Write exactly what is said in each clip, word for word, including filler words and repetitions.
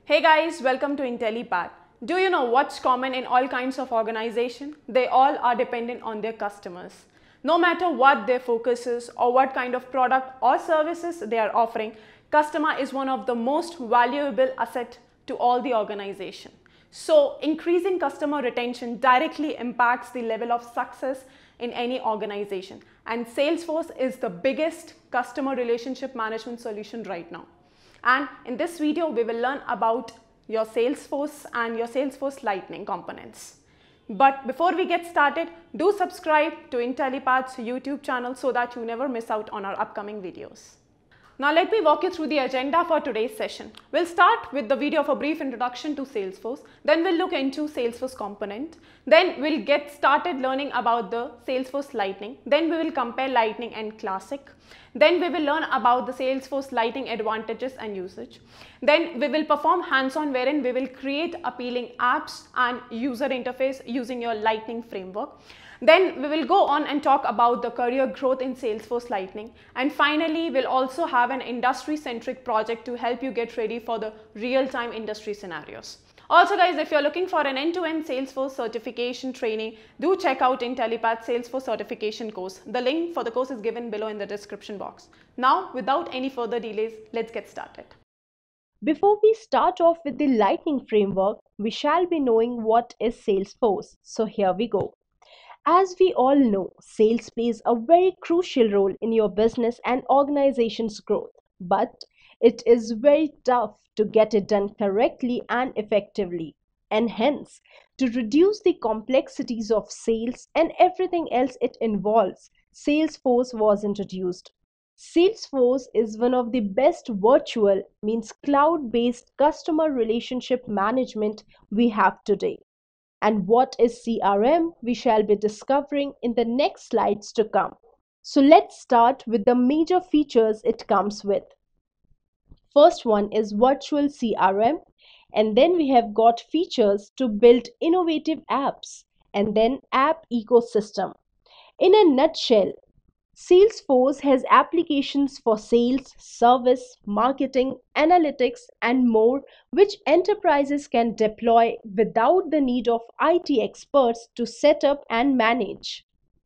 Hey guys, welcome to Intellipaat. Do you know what's common in all kinds of organization? They all are dependent on their customers. No matter what their focus is or what kind of product or services they are offering, customer is one of the most valuable asset to all the organization. So increasing customer retention directly impacts the level of success in any organization. And Salesforce is the biggest customer relationship management solution right now. And in this video, we will learn about your Salesforce and your Salesforce Lightning components. But before we get started, do subscribe to Intellipaat's YouTube channel so that you never miss out on our upcoming videos. Now let me walk you through the agenda for today's session. We'll start with the video of a brief introduction to Salesforce. Then we'll look into Salesforce component. Then we'll get started learning about the Salesforce Lightning. Then we will compare Lightning and Classic. Then we will learn about the Salesforce Lightning advantages and usage. Then we will perform hands-on wherein we will create appealing apps and user interface using your Lightning framework. Then we will go on and talk about the career growth in Salesforce Lightning. And finally, we'll also have an industry-centric project to help you get ready for the real-time industry scenarios. Also guys, if you're looking for an end-to-end Salesforce certification training, do check out Intellipaat Salesforce certification course. The link for the course is given below in the description box. Now, without any further delays, let's get started. Before we start off with the Lightning framework, we shall be knowing what is Salesforce. So here we go. As we all know, sales plays a very crucial role in your business and organization's growth, but it is very tough to get it done correctly and effectively. And hence, to reduce the complexities of sales and everything else it involves, Salesforce was introduced. Salesforce is one of the best virtual, means cloud-based customer relationship management we have today. And what is C R M, we shall be discovering in the next slides to come. So let's start with the major features it comes with. First one is virtual C R M, and then we have got features to build innovative apps, and then app ecosystem. In a nutshell, Salesforce has applications for sales, service, marketing, analytics, and more, which enterprises can deploy without the need of I T experts to set up and manage.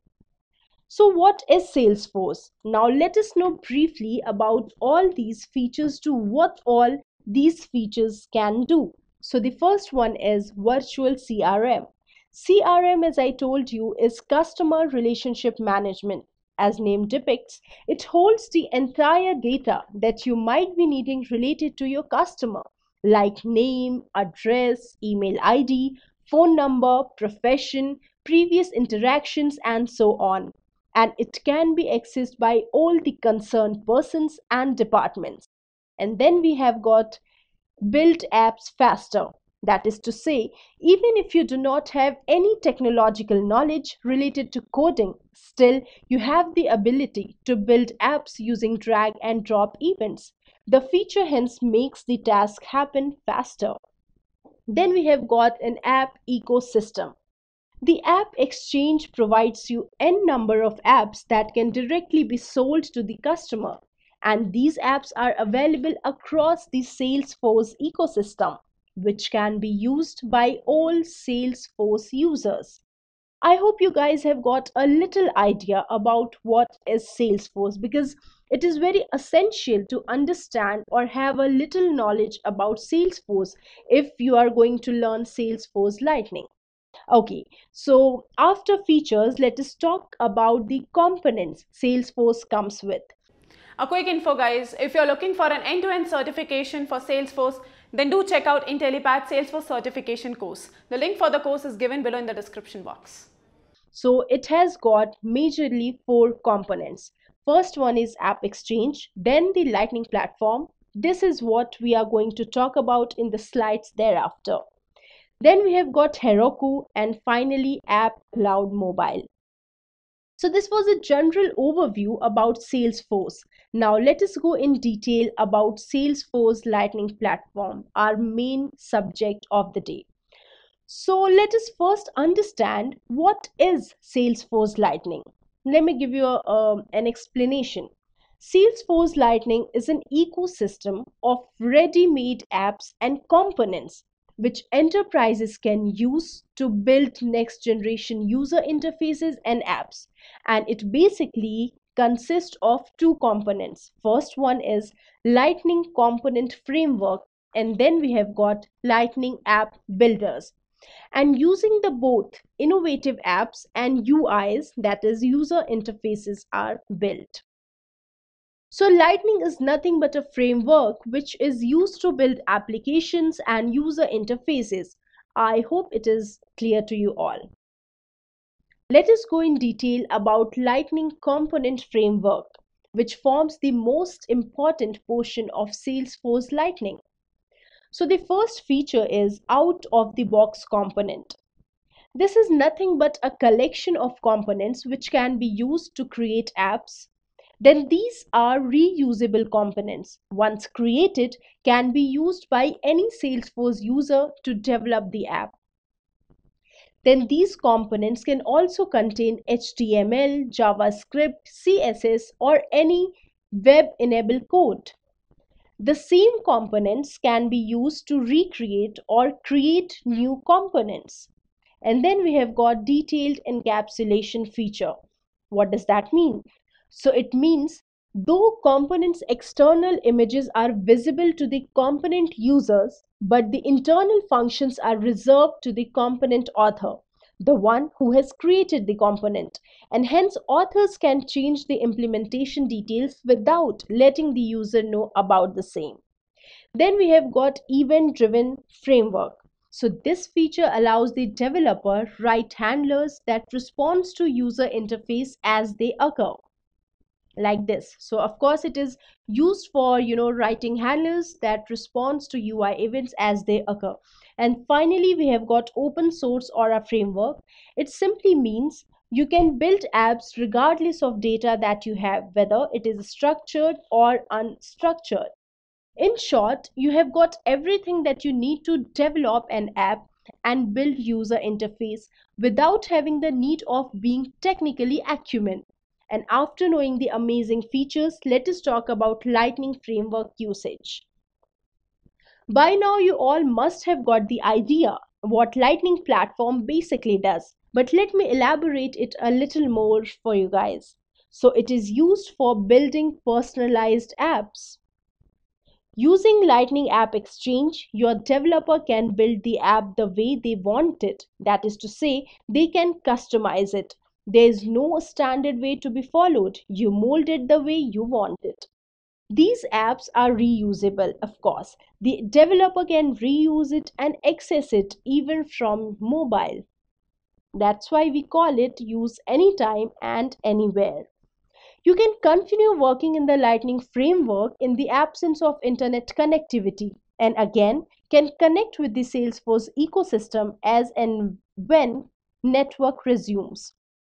So what is Salesforce? Now let us know briefly about all these features to what all these features can do. So the first one is virtual C R M. C R M, as I told you, is customer relationship management. As name depicts, it holds the entire data that you might be needing related to your customer, like name, address, email I D, phone number, profession, previous interactions, and so on. And it can be accessed by all the concerned persons and departments. And then we have got build apps faster. That is to say, even if you do not have any technological knowledge related to coding, still you have the ability to build apps using drag and drop events. The feature hence makes the task happen faster. Then we have got an app ecosystem. The App Exchange provides you n number of apps that can directly be sold to the customer, and these apps are available across the Salesforce ecosystem, which can be used by all Salesforce users. I hope you guys have got a little idea about what is Salesforce, because it is very essential to understand or have a little knowledge about Salesforce if you are going to learn Salesforce Lightning. Okay, so after features, let us talk about the components Salesforce comes with. A quick info guys, if you're looking for an end-to-end certification for Salesforce, then do check out Intellipaat Salesforce certification course. The link for the course is given below in the description box. So it has got majorly four components. First one is App Exchange, then the Lightning platform. This is what we are going to talk about in the slides thereafter. Then we have got Heroku, and finally App Cloud Mobile. So this was a general overview about Salesforce. Now let us go in detail about Salesforce Lightning platform, our main subject of the day. So let us first understand what is Salesforce Lightning. Let me give you a, um, an explanation. Salesforce Lightning is an ecosystem of ready-made apps and components which enterprises can use to build next-generation user interfaces and apps. And it basically consists of two components. First one is Lightning Component Framework, and then we have got Lightning App Builders. And using the both innovative apps and U Is, that is user interfaces, are built. So Lightning is nothing but a framework which is used to build applications and user interfaces. I hope it is clear to you all. Let us go in detail about Lightning Component Framework, which forms the most important portion of Salesforce Lightning. So the first feature is out of the box component. This is nothing but a collection of components which can be used to create apps. Then these are reusable components. Once created, can be used by any Salesforce user to develop the app. Then these components can also contain H T M L, JavaScript, C S S, or any web-enabled code. The same components can be used to recreate or create new components. And then we have got detailed encapsulation feature. What does that mean? So it means though components' external images are visible to the component users, but the internal functions are reserved to the component author, the one who has created the component, and hence authors can change the implementation details without letting the user know about the same. Then we have got event-driven framework. So this feature allows the developer write handlers that responds to user interface as they occur, like this. So of course it is used for, you know, writing handlers that responds to U I events as they occur. And finally we have got open source or a framework. It simply means you can build apps regardless of data that you have, whether it is structured or unstructured. In short, you have got everything that you need to develop an app and build user interface without having the need of being technically acumen. And after knowing the amazing features, let us talk about Lightning Framework usage. By now you all must have got the idea what Lightning platform basically does, but let me elaborate it a little more for you guys. So it is used for building personalized apps. Using Lightning App Exchange, your developer can build the app the way they want it. That is to say, they can customize it. There is no standard way to be followed. You mold it the way you want it. These apps are reusable, of course. The developer can reuse it and access it even from mobile. That's why we call it use anytime and anywhere. You can continue working in the Lightning framework in the absence of internet connectivity, and again can connect with the Salesforce ecosystem as and when network resumes.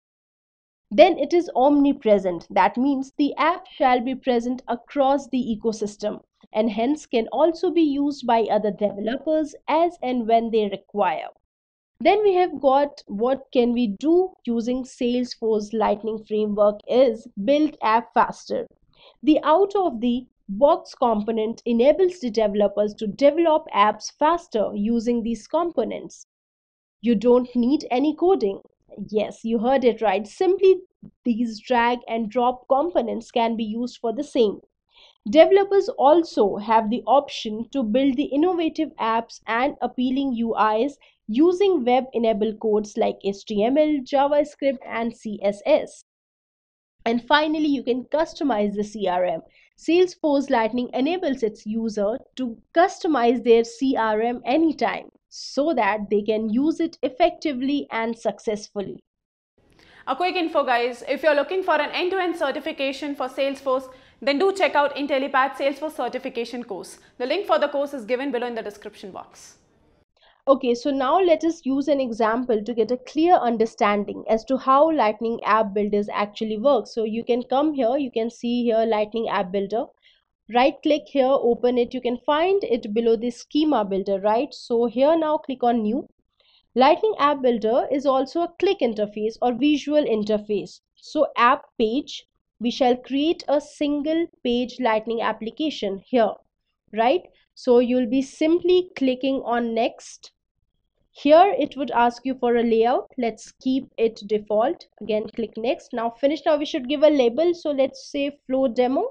Then it is omnipresent. That means the app shall be present across the ecosystem and hence can also be used by other developers as and when they require. Then we have got what can we do using Salesforce Lightning framework is build app faster. The out of the box component enables the developers to develop apps faster using these components. You don't need any coding. Yes, you heard it right. Simply these drag and drop components can be used for the same. Developers also have the option to build the innovative apps and appealing U Is using web-enabled codes like H T M L, JavaScript, and C S S. And finally, you can customize the C R M. Salesforce Lightning enables its user to customize their C R M anytime so that they can use it effectively and successfully. A quick info guys, if you're looking for an end-to-end certification for Salesforce, then do check out Intellipaat Salesforce certification course. The link for the course is given below in the description box. Okay, so now let us use an example to get a clear understanding as to how Lightning App Builders actually work. So you can come here, you can see here Lightning App Builder. Right click here, open it. You can find it below the schema builder, right? So here now click on new. Lightning App Builder is also a click interface or visual interface. So app page we shall create a single page Lightning application here, right? So you'll be simply clicking on next. Here it would ask you for a layout. Let's keep it default. Again, click next. Now finish. Now we should give a label. So let's say flow demo,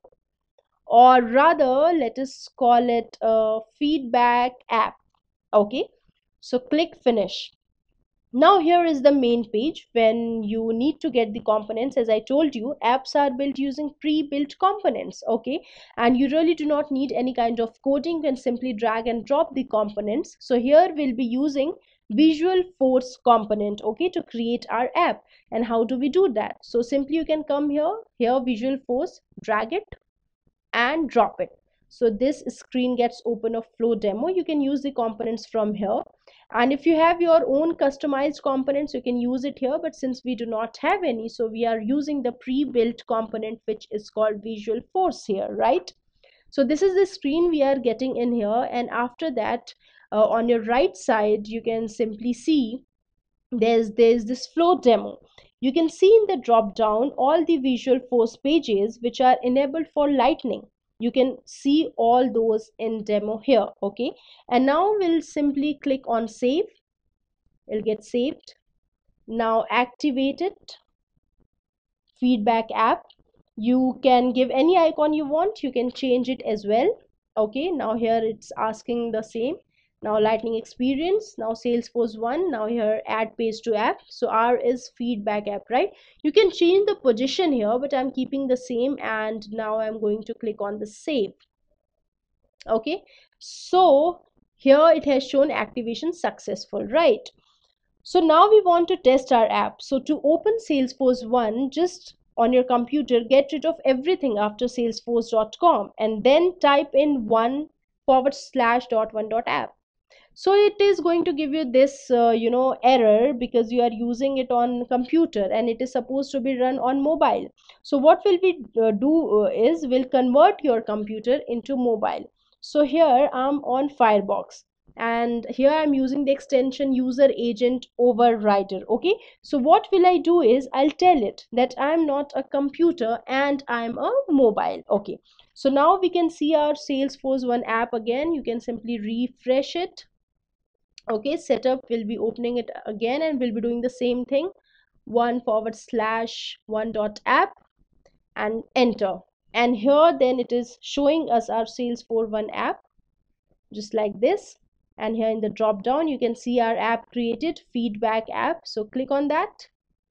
or rather let us call it a feedback app. Okay, so click finish. Now here is the main page. When you need to get the components, as I told you, apps are built using pre-built components, okay, and you really do not need any kind of coding. You can simply drag and drop the components. So here we'll be using Visual Force component, okay, to create our app. And how do we do that? So simply you can come here, here Visual Force, drag it and drop it. So this screen gets open of flow demo. You can use the components from here, and if you have your own customized components, you can use it here, but since we do not have any, so we are using the pre-built component which is called Visual Force here, right? So this is the screen we are getting in here, and after that uh, on your right side you can simply see there's there's this flow demo. You can see in the drop down all the Visual Force pages which are enabled for Lightning. You can see all those in demo here, okay? And now we'll simply click on save. It'll get saved. Now activate it. Feedback app. You can give any icon you want. You can change it as well. Okay, now here it's asking the same. Now Lightning experience, now Salesforce one, now here add page to app. So R is feedback app, right? You can change the position here, but I'm keeping the same, and now I'm going to click on the save. Okay, so here it has shown activation successful, right? So now we want to test our app. So to open Salesforce one, just on your computer, get rid of everything after salesforce dot com and then type in one forward slash dot one dot app. So it is going to give you this uh, you know error because you are using it on computer and it is supposed to be run on mobile. So what will we uh, do uh, is we'll convert your computer into mobile. So here I'm on Firebox, and here I'm using the extension user agent overrider. Okay, so what will I do is I'll tell it that I'm not a computer and I'm a mobile. Okay, so now we can see our Salesforce one app again. You can simply refresh it. Okay, setup will be opening it again and we'll be doing the same thing, one forward slash one dot app and enter. And here then it is showing us our Salesforce one app just like this. And here in the drop down you can see our app created, feedback app. So click on that.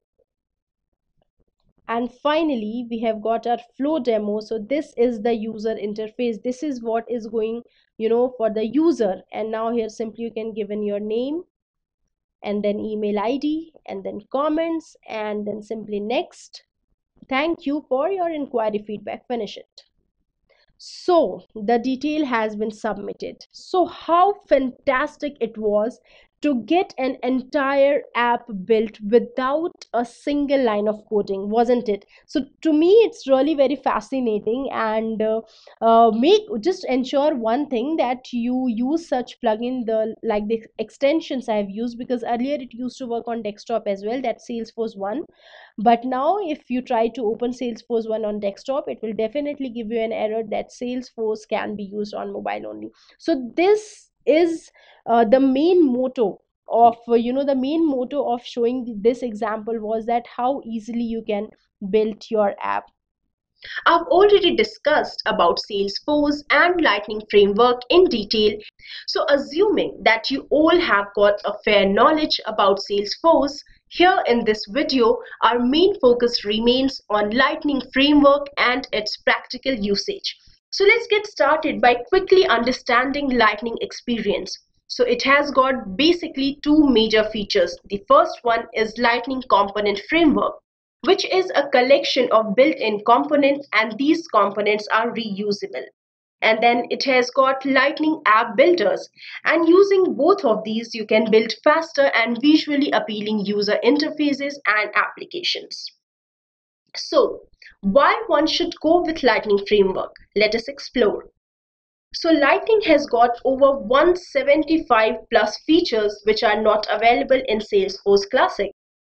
And finally we have got our flow demo. So this is the user interface. This is what is going, you know, for the user. And now here simply you can give in your name and then email I D and then comments and then simply next. Thank you for your inquiry feedback. Finish it. So the detail has been submitted. So how fantastic it was to get an entire app built without a single line of coding, wasn't it? So to me it's really very fascinating, and uh, uh, make just ensure one thing, that you use such plugin the like the extensions I have used, because earlier it used to work on desktop as well, that's Salesforce one. But now if you try to open Salesforce one on desktop, it will definitely give you an error that Salesforce can be used on mobile only. So this is uh, the main motto of uh, you know the main motto of showing this example was that how easily you can build your app. I've already discussed about Salesforce and Lightning framework in detail. So assuming that you all have got a fair knowledge about Salesforce, here in this video, our main focus remains on Lightning framework and its practical usage. So let's get started by quickly understanding Lightning experience. So it has got basically two major features. The first one is Lightning Component Framework, which is a collection of built-in components, and these components are reusable. And then it has got Lightning App Builders, and using both of these you can build faster and visually appealing user interfaces and applications. So why one should go with Lightning Framework? Let us explore. So Lightning has got over one hundred seventy-five plus features which are not available in Salesforce Classic.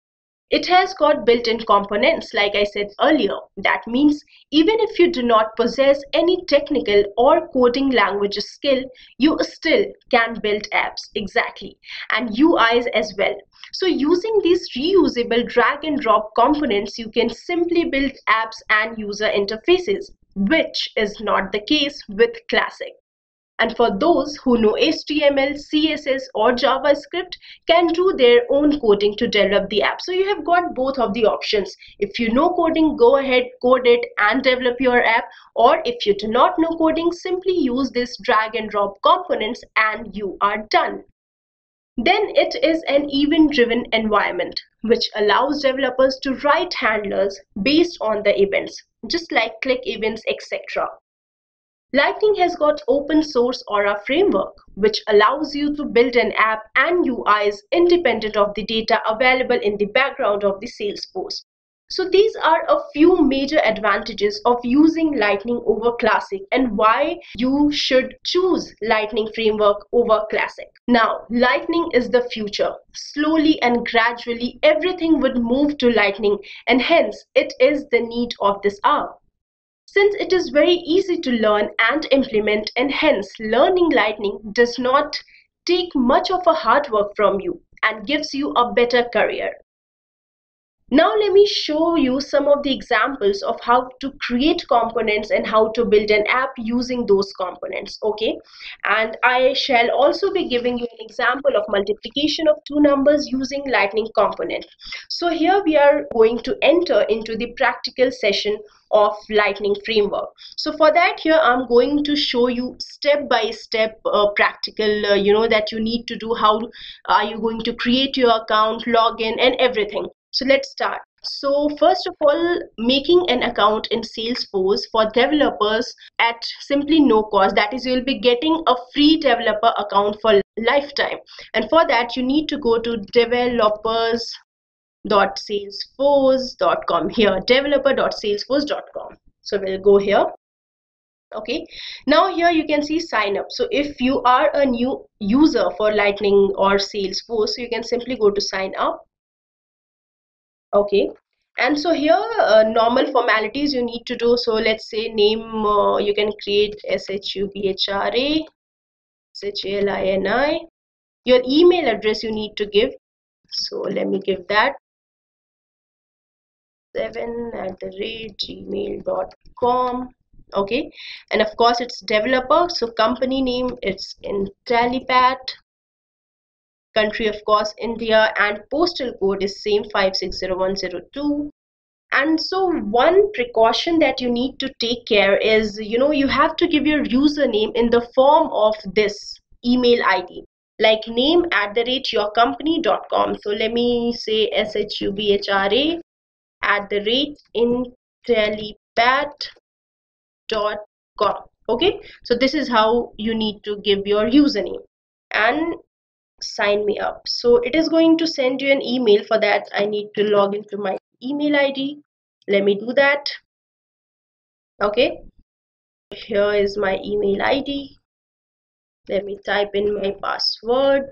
It has got built-in components, like I said earlier. That means even if you do not possess any technical or coding language skill, you still can build apps, exactly, and U Is as well. So using these reusable drag and drop components, you can simply build apps and user interfaces, which is not the case with Classic. And for those who know H T M L, C S S or JavaScript, can do their own coding to develop the app. So you have got both of the options. If you know coding, go ahead, code it and develop your app. Or if you do not know coding, simply use this drag and drop components and you are done. Then it is an event-driven environment, which allows developers to write handlers based on the events, just like click events, et cetera. Lightning has got open source Aura framework, which allows you to build an app and U Is independent of the data available in the background of the Salesforce. So these are a few major advantages of using Lightning over Classic and why you should choose Lightning framework over Classic. Now, Lightning is the future. Slowly and gradually, everything would move to Lightning, and hence it is the need of this hour. Since it is very easy to learn and implement, and hence learning Lightning does not take much of a hard work from you and gives you a better career. Now let me show you some of the examples of how to create components and how to build an app using those components, okay? And I shall also be giving you an example of multiplication of two numbers using Lightning component. So here we are going to enter into the practical session of Lightning framework. So for that, here I'm going to show you step by step uh, practical, uh, you know, that you need to do. How are you going to create your account, login and everything. So let's start. So first of all, making an account in Salesforce for developers at simply no cost. That is, you'll be getting a free developer account for lifetime. And for that, you need to go to developers dot salesforce dot com. Here, developer dot salesforce dot com. So we'll go here. Okay, now here you can see sign up. So if you are a new user for Lightning or Salesforce, you can simply go to sign up. Okay, and so here uh, normal formalities you need to do. So let's say name, uh, you can create S H U B H R A S H A L I N I. Your email address you need to give. So let me give that, seven at the rate gmail dot com. Okay, and of course it's developer. So company name, it's Intellipaat. Country of course India, and postal code is same five six zero one zero two. And so one precaution that you need to take care is, you know, you have to give your username in the form of this email I D, like name at the rate your company dot com. So let me say S H U B H R A at the rate Intellipaat dot com. Okay, so this is how you need to give your username and sign me up. So it is going to send you an email. For that, I need to log into my email I D. Let me do that. Okay, here is my email I D. Let me type in my password.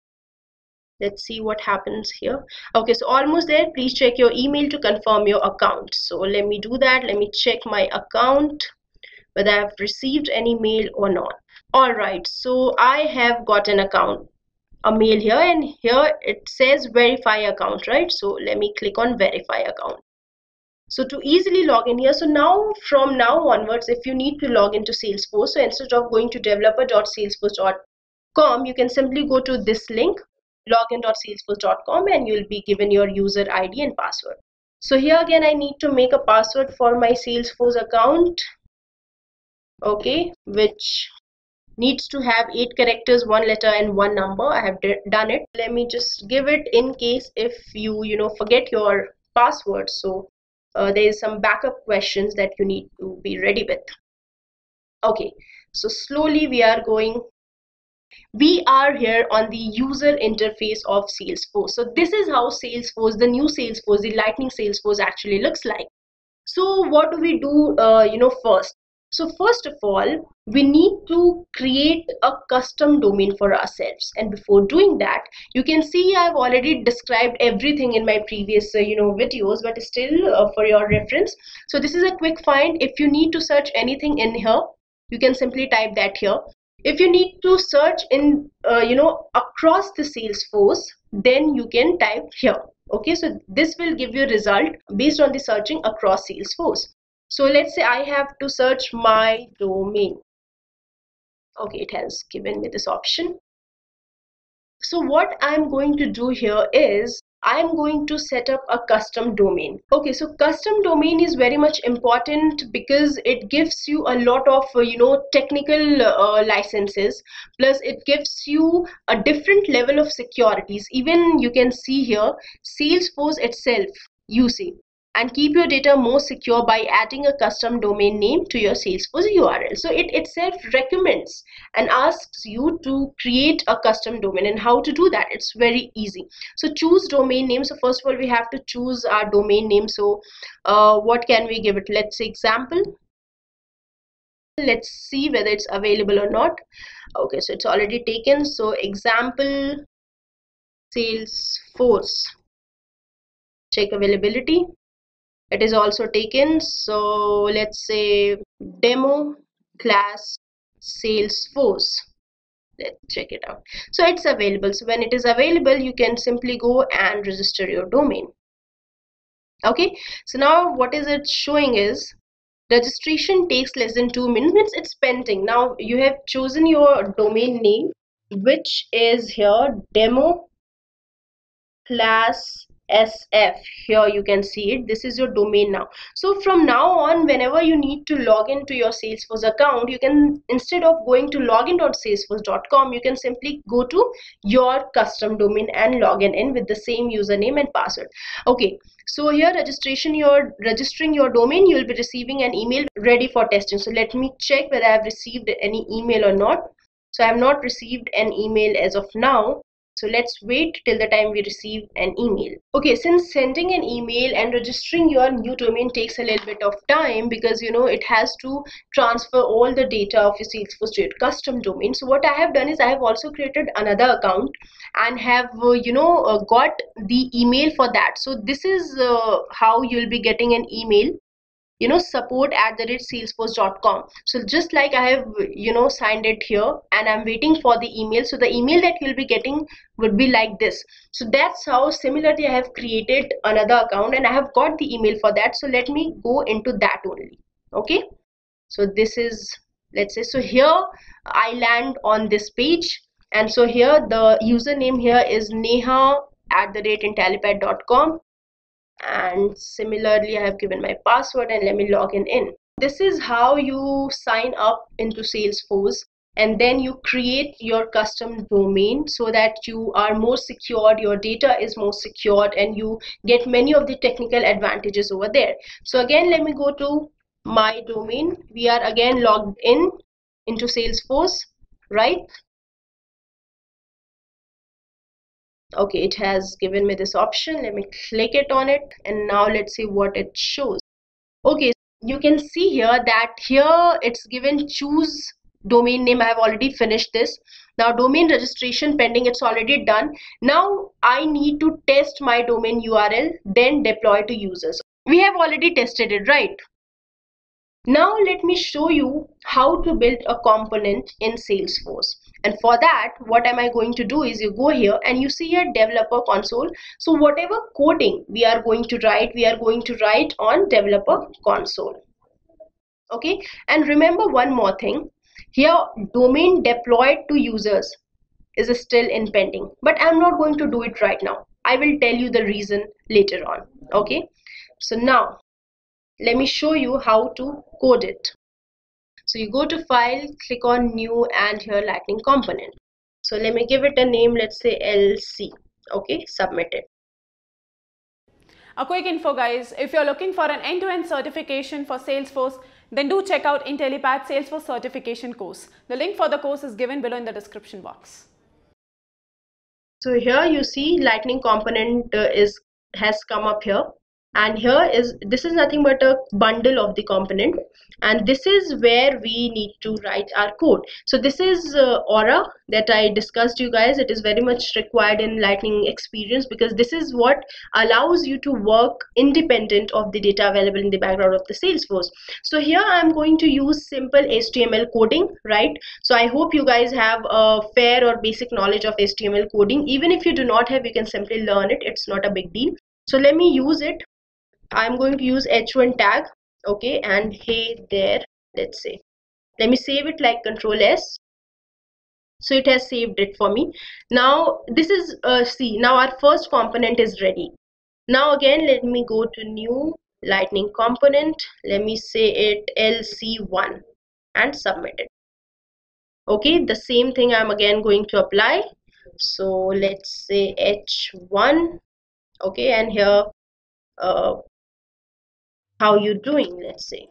Let's see what happens here. Okay, so almost there. Please check your email to confirm your account. So let me do that. Let me check my account, whether I have received any mail or not. All right, so I have got an account, a mail here, and here it says verify account, right? So let me click on verify account. So to easily log in here, so now from now onwards, if you need to log into Salesforce, so instead of going to developer dot salesforce dot com, you can simply go to this link, login dot salesforce dot com, and you'll be given your user I D and password. So here again, I need to make a password for my Salesforce account, okay, which needs to have eight characters, one letter and one number. I have done it. Let me just give it in case if you you know forget your password. So uh, there is some backup questions that you need to be ready with. Okay, so slowly we are going. We are here on the user interface of Salesforce. So this is how Salesforce, the new Salesforce, the Lightning Salesforce actually looks like. So what do we do uh, you know first? So first of all, we need to create a custom domain for ourselves. And before doing that, you can see I've already described everything in my previous uh, you know videos, but still uh, for your reference. So this is a quick find. If you need to search anything in here, you can simply type that here. If you need to search in uh, you know across the Salesforce, then you can type here. Okay, so this will give you a result based on the searching across Salesforce. So let's say I have to search my domain. Okay, it has given me this option. So what I'm going to do here is I'm going to set up a custom domain. Okay, so custom domain is very much important because it gives you a lot of uh, you know technical uh, licenses, plus it gives you a different level of securities. Even you can see here Salesforce itself, you see, and keep your data more secure by adding a custom domain name to your Salesforce U R L. So it itself recommends and asks you to create a custom domain. And how to do that? It's very easy. So choose domain name. So first of all, we have to choose our domain name. So uh, what can we give it? Let's say example. Let's see whether it's available or not. Okay, so it's already taken. So example Salesforce. Check availability. It is also taken. So let's say demo class Salesforce. Let's check it out. So it's available. So when it is available, you can simply go and register your domain. Okay, so now what is it showing is registration takes less than two minutes. It's pending. Now you have chosen your domain name, which is here demo class S F. Here you can see it. This is your domain now. So from now on, whenever you need to log into your Salesforce account, you can, instead of going to login dot salesforce dot com, you can simply go to your custom domain and log in, in with the same username and password. Okay, so here registration, you're registering your domain, you will be receiving an email ready for testing. So let me check whether I have received any email or not. So I have not received an email as of now. So let's wait till the time we receive an email. Okay, since sending an email and registering your new domain takes a little bit of time, because you know it has to transfer all the data of your Salesforce to your custom domain. So what I have done is I have also created another account and have uh, you know uh, got the email for that. So this is uh, how you'll be getting an email, you know support at the rate salesforce dot com. So just like I have you know signed it here and I'm waiting for the email, so the email that you'll be getting would be like this. So that's how similarly I have created another account and I have got the email for that. So let me go into that only. Okay, so this is, let's say, so here I land on this page, and so here the username here is neha at the rate intellipaat dot com, and similarly I have given my password, and let me log in in. This is how you sign up into Salesforce, and then you create your custom domain so that you are more secured, your data is more secured, and you get many of the technical advantages over there. So again, let me go to my domain. We are again logged in into Salesforce, right? Okay, it has given me this option. Let me click it on it, and now let's see what it shows. Okay, you can see here that here it's given choose domain name. I have already finished this. Now domain registration pending, it's already done. Now I need to test my domain U R L, then deploy to users. We have already tested it, right? Now let me show you how to build a component in Salesforce. And for that, what am I going to do is you go here and you see here developer console. So whatever coding we are going to write, we are going to write on developer console. Okay, and remember one more thing. Here domain deployed to users is still in pending, but I'm not going to do it right now. I will tell you the reason later on. Okay, so now let me show you how to code it. So you go to file, click on new, and here lightning component. So let me give it a name, let's say L C. Okay, submit it. A quick info guys, if you're looking for an end-to-end certification for Salesforce, then do check out Intellipaat Salesforce certification course. The link for the course is given below in the description box. So here you see lightning component uh, is has come up here. and here is, this is nothing but a bundle of the component, and this is where we need to write our code. So this is uh, Aura that I discussed you guys. It is very much required in Lightning experience, because this is what allows you to work independent of the data available in the background of the Salesforce. So here I'm going to use simple H T M L coding, right? So I hope you guys have a fair or basic knowledge of H T M L coding. Even if you do not have, you can simply learn it. It's not a big deal. So let me use it. I'm going to use H one tag, okay, and hey there, let's say. Let me save it like Control S. So it has saved it for me. Now this is, uh, see, now our first component is ready. Now again, let me go to new Lightning component. Let me say it L C one and submit it. Okay, the same thing I'm again going to apply. So let's say H one, okay, and here, uh, how you doing, let's say.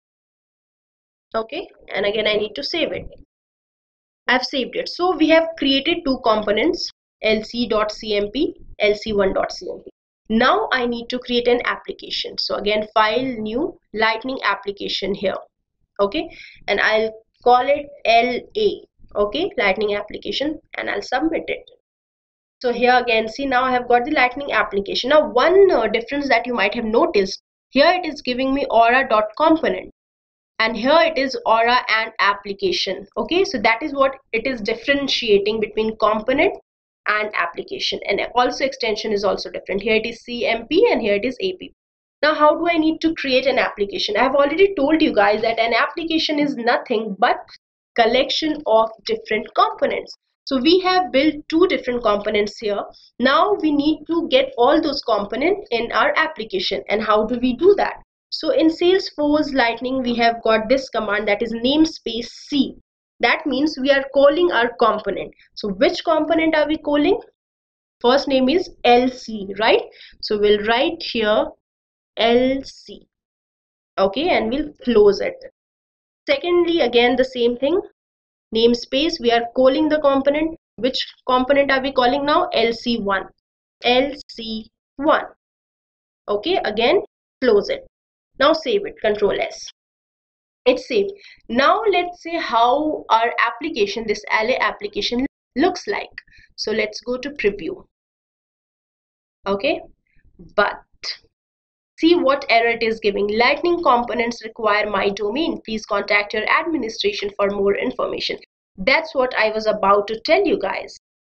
Okay, and again I need to save it. I've saved it. So we have created two components, L C dot C M P, L C one dot C M P. Now I need to create an application. So again, file, new, Lightning application here. Okay, and I'll call it L A. Okay, Lightning application, and I'll submit it. So here again, see, now I have got the Lightning application. Now one uh, difference that you might have noticed, here it is giving me aura.component, and here it is aura and application. Okay, so that is what it is differentiating between component and application, and also extension is also different. Here it is C M P and here it is A P. Now how do I need to create an application? I have already told you guys that an application is nothing but collection of different components. So we have built two different components here. Now we need to get all those components in our application. And how do we do that? So in Salesforce Lightning, we have got this command, that is namespace C. That means we are calling our component. So which component are we calling? First name is L C, right? So we'll write here L C. Okay, and we'll close it. Secondly, again the same thing, namespace, we are calling the component. Which component are we calling now? L C one. L C one. Okay, again close it. Now save it, Control S. It's saved. Now let's see how our application, this L A application, looks like. So let's go to preview. Okay, but see what error it is giving. Lightning components require my domain. Please contact your administration for more information. That's what I was about to tell you guys.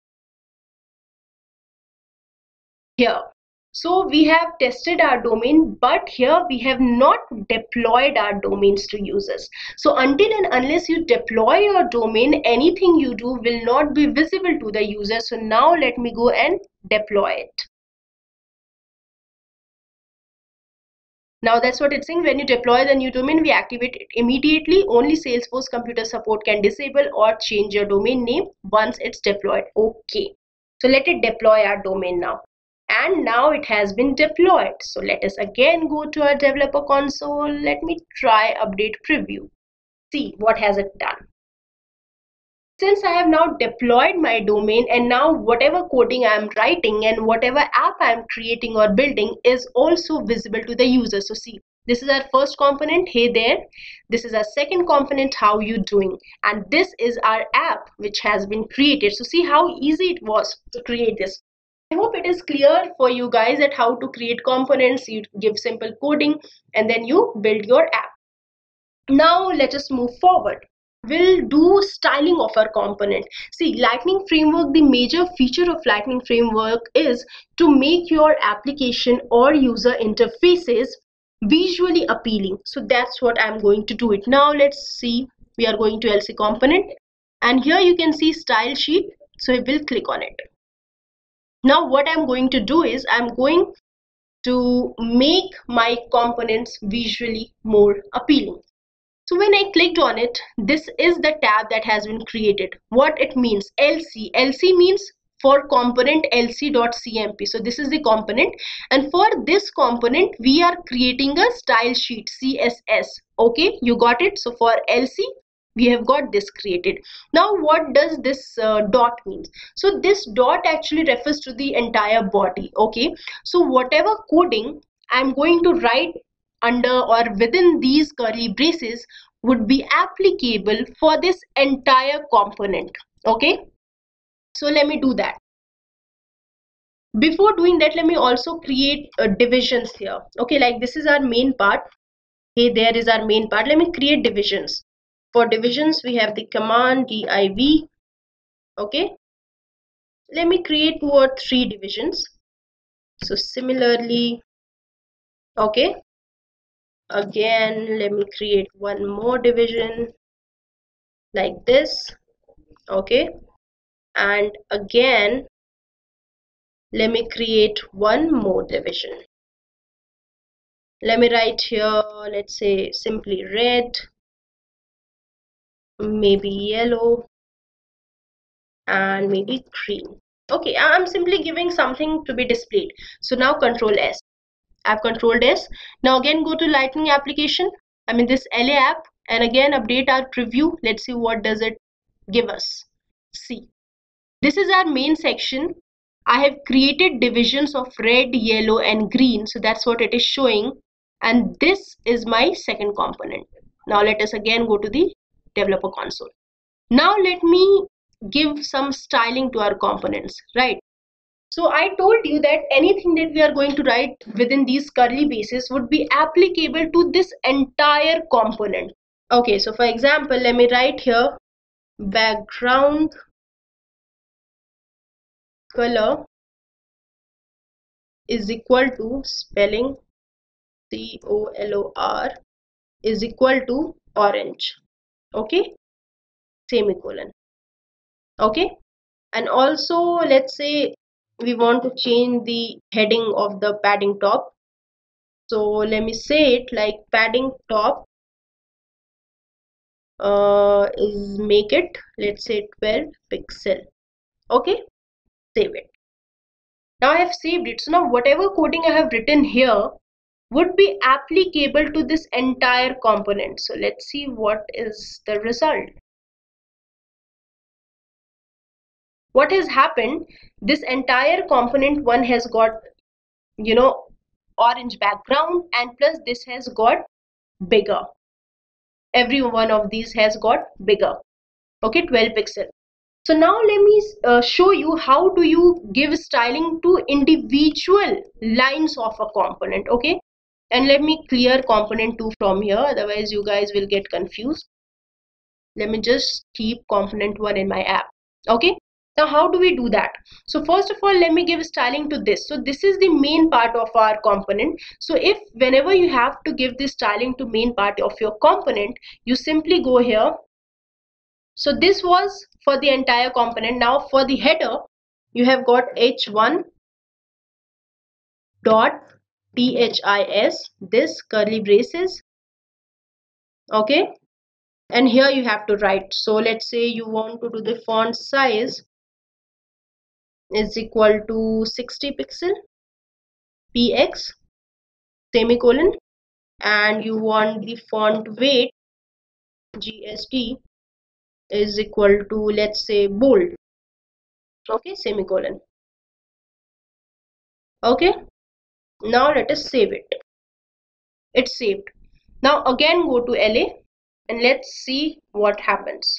Here. So we have tested our domain, but here we have not deployed our domains to users. So until and unless you deploy your domain, anything you do will not be visible to the user. So now let me go and deploy it. Now that's what it's saying. When you deploy the new domain, we activate it immediately. Only Salesforce computer support can disable or change your domain name once it's deployed. Okay. So let it deploy our domain now. And now it has been deployed. So let us again go to our developer console. Let me try update preview. See what has it done. Since I have now deployed my domain, and now whatever coding I am writing and whatever app I am creating or building is also visible to the user. So see, this is our first component, hey there. This is our second component, how you doing. And this is our app which has been created. So see how easy it was to create this. I hope it is clear for you guys that how to create components. You give simple coding and then you build your app. Now let us move forward. We'll do styling of our component. See, Lightning framework, the major feature of Lightning framework is to make your application or user interfaces visually appealing. So that's what I'm going to do it. Now let's see, we are going to L C component, and here you can see style sheet. So we'll click on it. Now what I'm going to do is I'm going to make my components visually more appealing. So when I clicked on it, this is the tab that has been created. What it means, L C. L C means for component L C dot C M P. So this is the component, and for this component we are creating a style sheet, C S S. Okay, you got it. So for L C we have got this created. Now what does this uh, dot means? So this dot actually refers to the entire body. Okay, so whatever coding I'm going to write under or within these curly braces would be applicable for this entire component. Okay, so let me do that. Before doing that, let me also create uh, divisions here. Okay, like this is our main part. Hey, there is our main part. Let me create divisions. For divisions, we have the command div. Okay, let me create two or three divisions. So similarly, okay, again, let me create one more division like this. Okay, and again, let me create one more division. Let me write here, let's say simply red, maybe yellow, and maybe green. Okay, I'm simply giving something to be displayed. So now control S. I've controlled S. Now again go to Lightning application. I mean this L A app, and again update our preview. Let's see what does it give us. See, this is our main section. I have created divisions of red, yellow, and green. So that's what it is showing. And this is my second component. Now let us again go to the developer console. Now let me give some styling to our components, right? So I told you that anything that we are going to write within these curly braces would be applicable to this entire component. Okay, so for example, let me write here background color is equal to spelling C O L O R is equal to orange. Okay, semicolon. Okay, and also let's say we want to change the heading of the padding top. So let me say it like padding top uh, is make it, let's say twelve pixel. Okay, save it. Now I have saved it. So now whatever coding I have written here would be applicable to this entire component. So let's see what is the result. What has happened, this entire component one has got, you know, orange background, and plus this has got bigger. Every one of these has got bigger. Okay, twelve pixel. So now let me uh, show you how do you give styling to individual lines of a component. Okay, and let me clear component two from here, otherwise you guys will get confused. Let me just keep component one in my app. Okay, now how do we do that? So first of all, let me give styling to this. So this is the main part of our component. So if whenever you have to give this styling to main part of your component, you simply go here. So this was for the entire component. Now for the header, you have got h one dot this, this curly braces. Okay, and here you have to write. So let's say you want to do the font size is equal to sixty pixel px semicolon, and you want the font weight gst is equal to, let's say, bold. Okay, semicolon. Okay, now let us save it. It's saved. Now again go to L A and let's see what happens.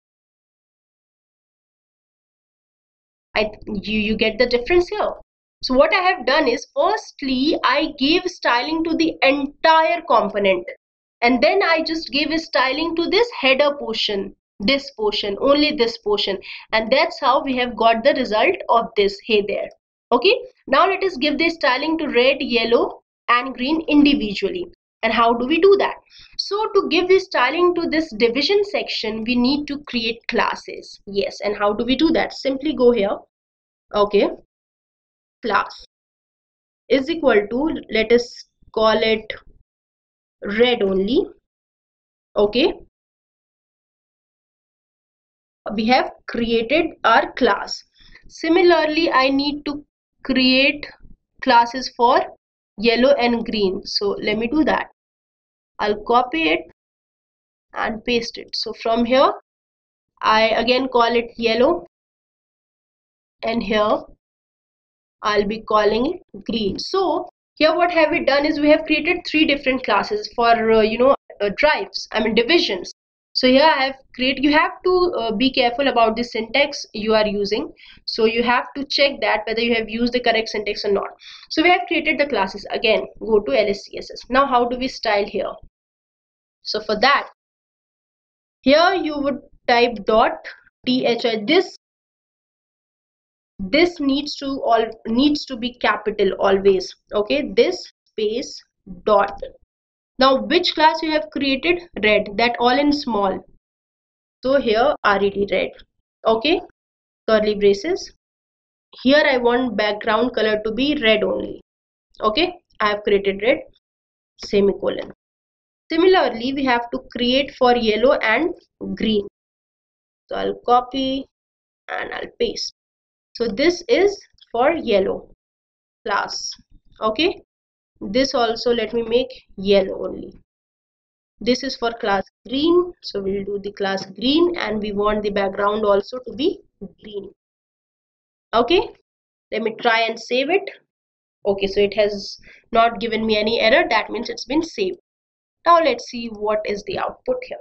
I you, you get the difference here. So what I have done is, firstly I gave styling to the entire component, and then I just gave a styling to this header portion, this portion, only this portion, and that's how we have got the result of this hey there. Okay, now let us give the styling to red, yellow and green individually. And how do we do that? So to give the styling to this division section, we need to create classes. Yes, and how do we do that? Simply go here. Okay, class is equal to, let us call it red only. Okay, we have created our class. Similarly, I need to create classes for yellow and green. So let me do that. I'll copy it and paste it. So from here, I again call it yellow, and here I'll be calling it green. So Here what have we done is we have created three different classes for uh, you know uh, drives, I mean divisions. So here I have created, you have to uh, be careful about the syntax you are using. So you have to check that whether you have used the correct syntax or not. So we have created the classes. Again, go to L S C S S. Now how do we style here? So for that, here you would type dot thi. This this needs to all needs to be capital always. Okay, this space dot. Now which class you have created? Red. That all in small. So here red, red. Okay, curly braces. Here I want background color to be red only. Okay, I have created red, semicolon. Similarly, we have to create for yellow and green. So I'll copy and I'll paste. So this is for yellow class. Okay, this also let me make yellow only. This is for class green, so we'll do the class green, and we want the background also to be green. Okay, let me try and save it. Okay, so it has not given me any error. That means it's been saved. Now let's see what is the output here.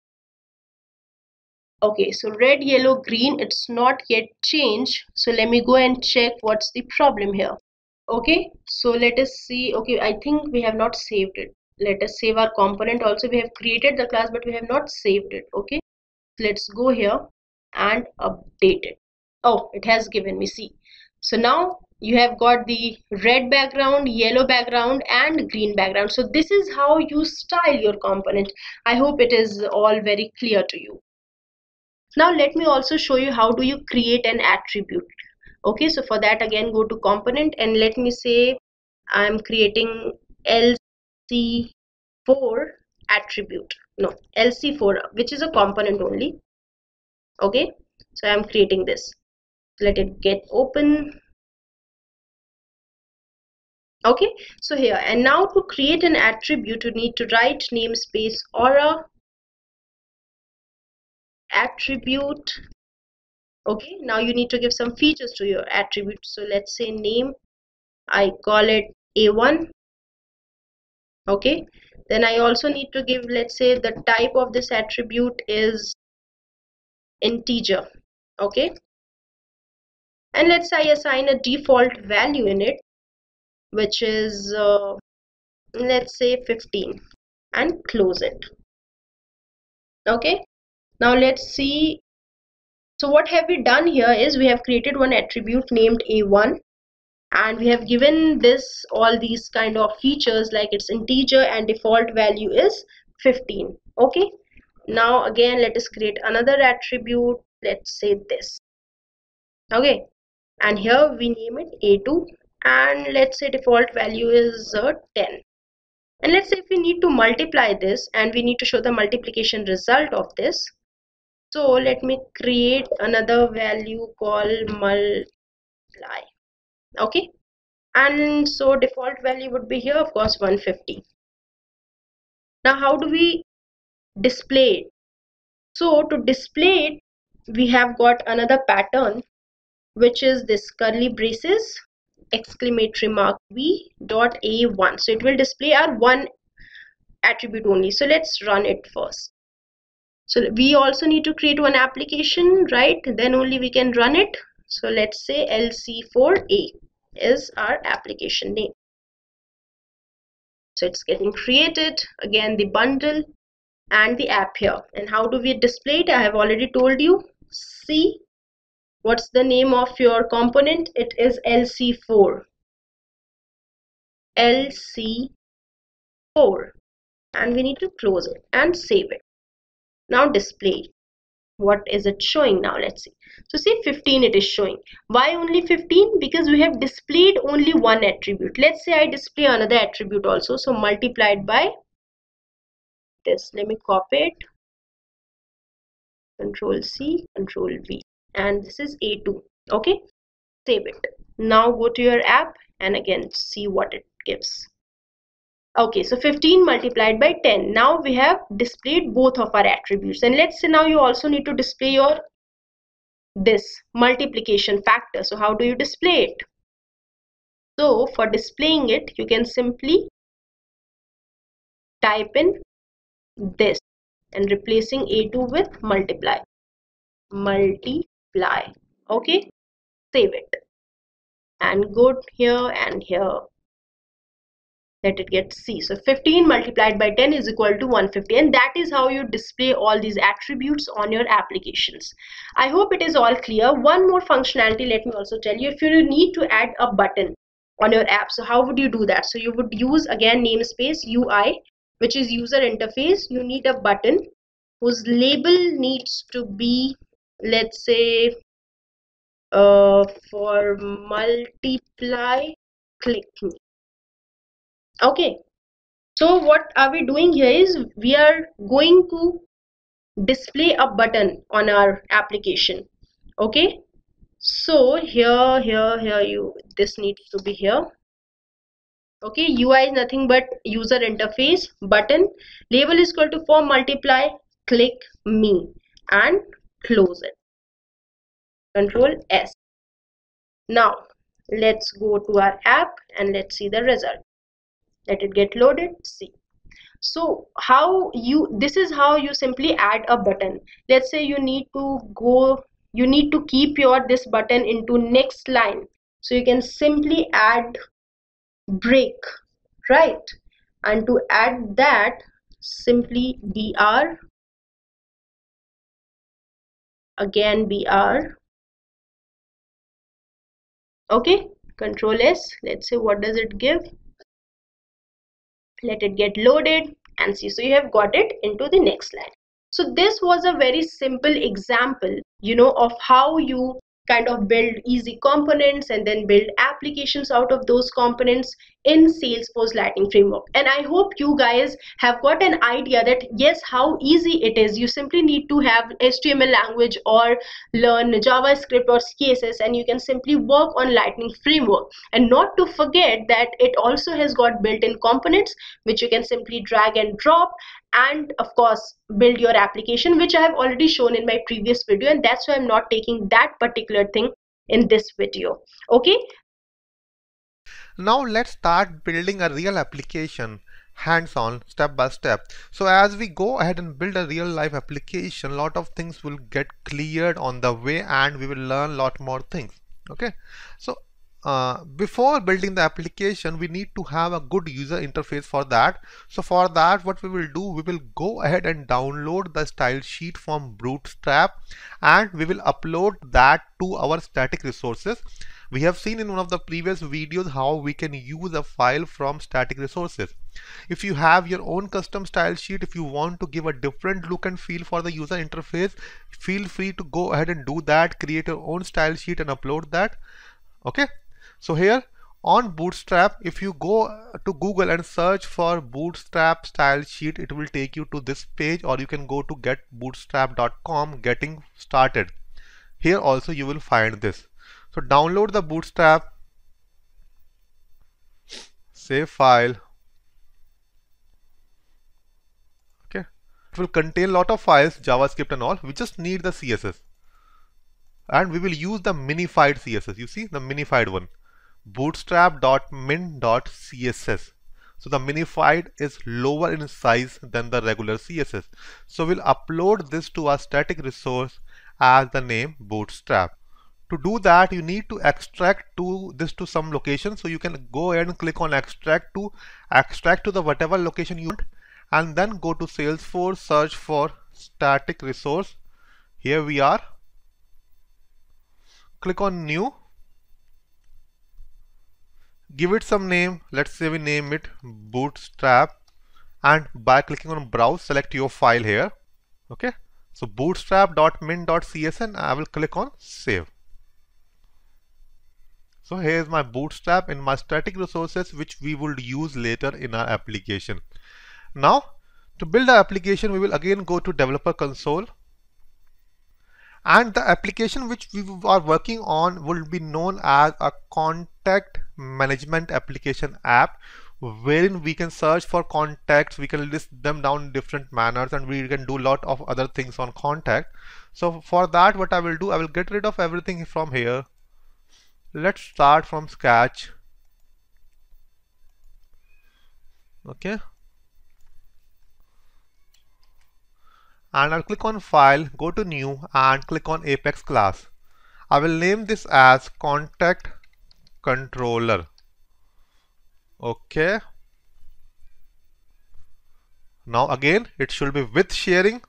Okay, so red, yellow, green, it's not yet changed. So let me go and check what's the problem here. Okay, so let us see. Okay, I think we have not saved it. Let us save our component also. We have created the class, but we have not saved it. Okay, let's go here and update it. Oh, it has given me, see. So now you have got the red background, yellow background and green background. So this is how you style your component. I hope it is all very clear to you. Now let me also show you how do you create an attribute. Okay, so for that, again go to component and let me say I'm creating L C four attribute. No, L C four, which is a component only. Okay, so I'm creating this. Let it get open. Okay, so here, and now to create an attribute you need to write namespace aura attribute. Okay, now you need to give some features to your attribute. So let's say name, I call it A one. Okay, then I also need to give, let's say the type of this attribute is integer. Okay, and let's say I assign a default value in it, which is uh, let's say fifteen, and close it. Okay, now let's see. So what have we done here is we have created one attribute named A one, and we have given this all these kind of features like its integer and default value is fifteen. Okay, now again let us create another attribute. Let's say this. Okay, and here we name it A two, and let's say default value is uh, ten. And let's say if we need to multiply this and we need to show the multiplication result of this, so let me create another value called multiply. Okay, and so default value would be here, of course, one hundred fifty. Now how do we display it? So to display it, we have got another pattern, which is this curly braces exclamatory mark v dot a one. So it will display our one attribute only. So let's run it first. So we also need to create one application, right? Then only we can run it. So let's say L C four A is our application name. So it's getting created. Again, the bundle and the app here. And how do we display it? I have already told you. See, what's the name of your component? It is L C four. L C four. And we need to close it and save it. Now display. What is it showing now? Let's see. So see, fifteen it is showing. Why only fifteen? Because we have displayed only one attribute. Let's say I display another attribute also. So multiplied by this. Let me copy it. Control C, Control V. And this is A two. Okay. Save it. Now go to your app and again see what it gives. Okay, so fifteen multiplied by ten. Now we have displayed both of our attributes. And let's say now you also need to display your this multiplication factor. So how do you display it? So for displaying it, you can simply type in this and replacing A two with multiply. Multiply. Okay, save it and go here and here. Let it get C. So fifteen multiplied by ten is equal to one hundred fifty, and that is how you display all these attributes on your applications. I hope it is all clear. One more functionality, let me also tell you. If you need to add a button on your app, so how would you do that? So you would use again namespace U I, which is user interface. You need a button whose label needs to be, let's say, uh, for multiply click me. Okay, so what are we doing here is we are going to display a button on our application. Okay, so here here here you this needs to be here. Okay, U I is nothing but user interface, button, label is equal to for multiply click me, and close it. Control S. Now let's go to our app and let's see the result. Let it get loaded. See. So how you this is how you simply add a button. Let's say you need to go you need to keep your this button into next line. So you can simply add break, right? And to add that, simply br, again br. Okay, control S. Let's say what does it give. Let it get loaded and see. So you have got it into the next line. So this was a very simple example, you know, of how you kind of build easy components and then build applications out of those components in Salesforce Lightning framework. And I hope you guys have got an idea that yes, how easy it is. You simply need to have H T M L language or learn JavaScript or C S S, and you can simply work on Lightning framework. And not to forget that it also has got built-in components which you can simply drag and drop, and of course build your application, which I have already shown in my previous video, and that's why I'm not taking that particular thing in this video. Okay, now let's start building a real application hands-on, step by step. So as we go ahead and build a real life application, a lot of things will get cleared on the way and we will learn a lot more things. Okay, so Uh, before building the application, we need to have a good user interface for that. So for that, what we will do, we will go ahead and download the style sheet from Bootstrap, and we will upload that to our static resources. We have seen in one of the previous videos how we can use a file from static resources. If you have your own custom style sheet, if you want to give a different look and feel for the user interface, feel free to go ahead and do that. Create your own style sheet and upload that. Okay. So here on Bootstrap, if you go to Google and search for Bootstrap style sheet, it will take you to this page, or you can go to get bootstrap dot com, getting started. Here also you will find this. So download the Bootstrap, save file. Okay, it will contain a lot of files, JavaScript and all. We just need the C S S, and we will use the minified C S S. You see the minified one, bootstrap dot min dot C S S. So the minified is lower in size than the regular C S S. So we'll upload this to our static resource as the name Bootstrap. To do that, you need to extract to this to some location. So you can go ahead and click on extract to extract to the whatever location you want, and then go to Salesforce, search for static resource. Here we are. Click on new. Give it some name. Let's say we name it Bootstrap, and by clicking on browse, select your file here. Okay, so bootstrap dot min dot C S S, and I will click on save. So here is my Bootstrap in my static resources, which we will use later in our application. Now to build our application, we will again go to developer console, and the application which we are working on will be known as a contact management application app, wherein we can search for contacts, we can list them down in different manners, and we can do a lot of other things on contact. So for that, what I will do, I will get rid of everything from here. Let's start from scratch. Okay, and I'll click on file, go to new and click on Apex class. I will name this as contact controller. Okay, now again it should be with sharing.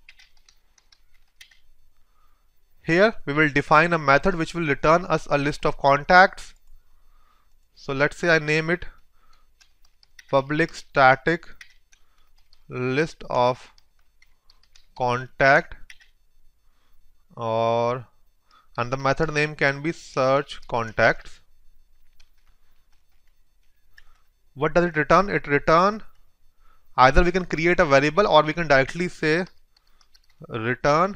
Here we will define a method which will return us a list of contacts. So let's say I name it public static list of contact, or and the method name can be search contacts. What does it return? It return either we can create a variable or we can directly say return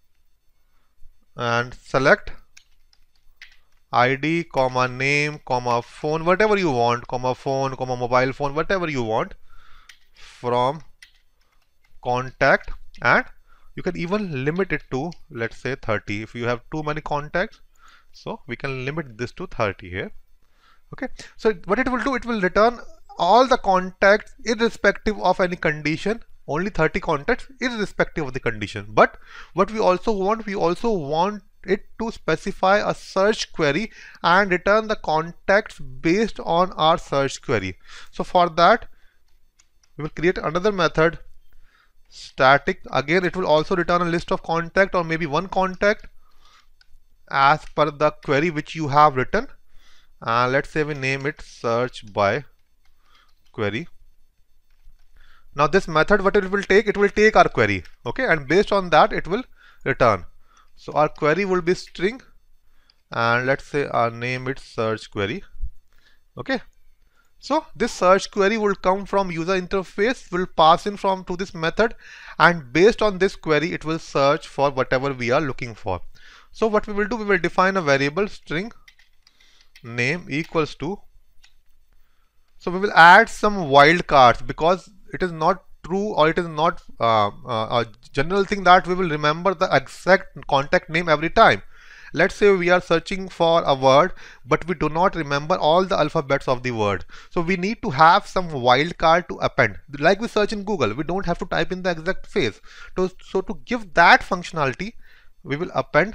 and select I D comma name comma phone, whatever you want, comma phone comma mobile phone, whatever you want from contact, and you can even limit it to, let's say, thirty if you have too many contacts. So we can limit this to thirty here. Okay, so what it will do, it will return all the contacts irrespective of any condition, only thirty contacts irrespective of the condition. But what we also want, we also want it to specify a search query and return the contacts based on our search query. So for that we will create another method static. Again it will also return a list of contact or maybe one contact as per the query which you have written. Uh, let's say we name it search by query. Now this method, what it will take, it will take our query, okay, and based on that it will return. So our query will be string, and let's say our name it search query. Okay, so this search query will come from user interface, will pass in from to this method, and based on this query it will search for whatever we are looking for. So what we will do, we will define a variable string name equals to, so we will add some wildcards because it is not true or it is not uh, uh, a general thing that we will remember the exact contact name every time. Let's say we are searching for a word but we do not remember all the alphabets of the word, so we need to have some wildcard to append, like we search in Google. We don't have to type in the exact phrase. So, so to give that functionality we will append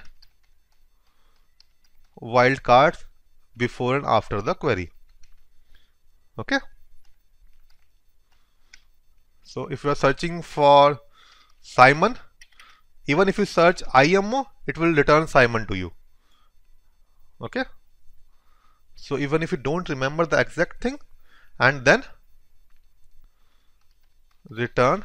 wildcards before and after the query. Okay, so if you are searching for Simon, even if you search I M O, it will return Simon to you. Okay, so even if you don't remember the exact thing, and then return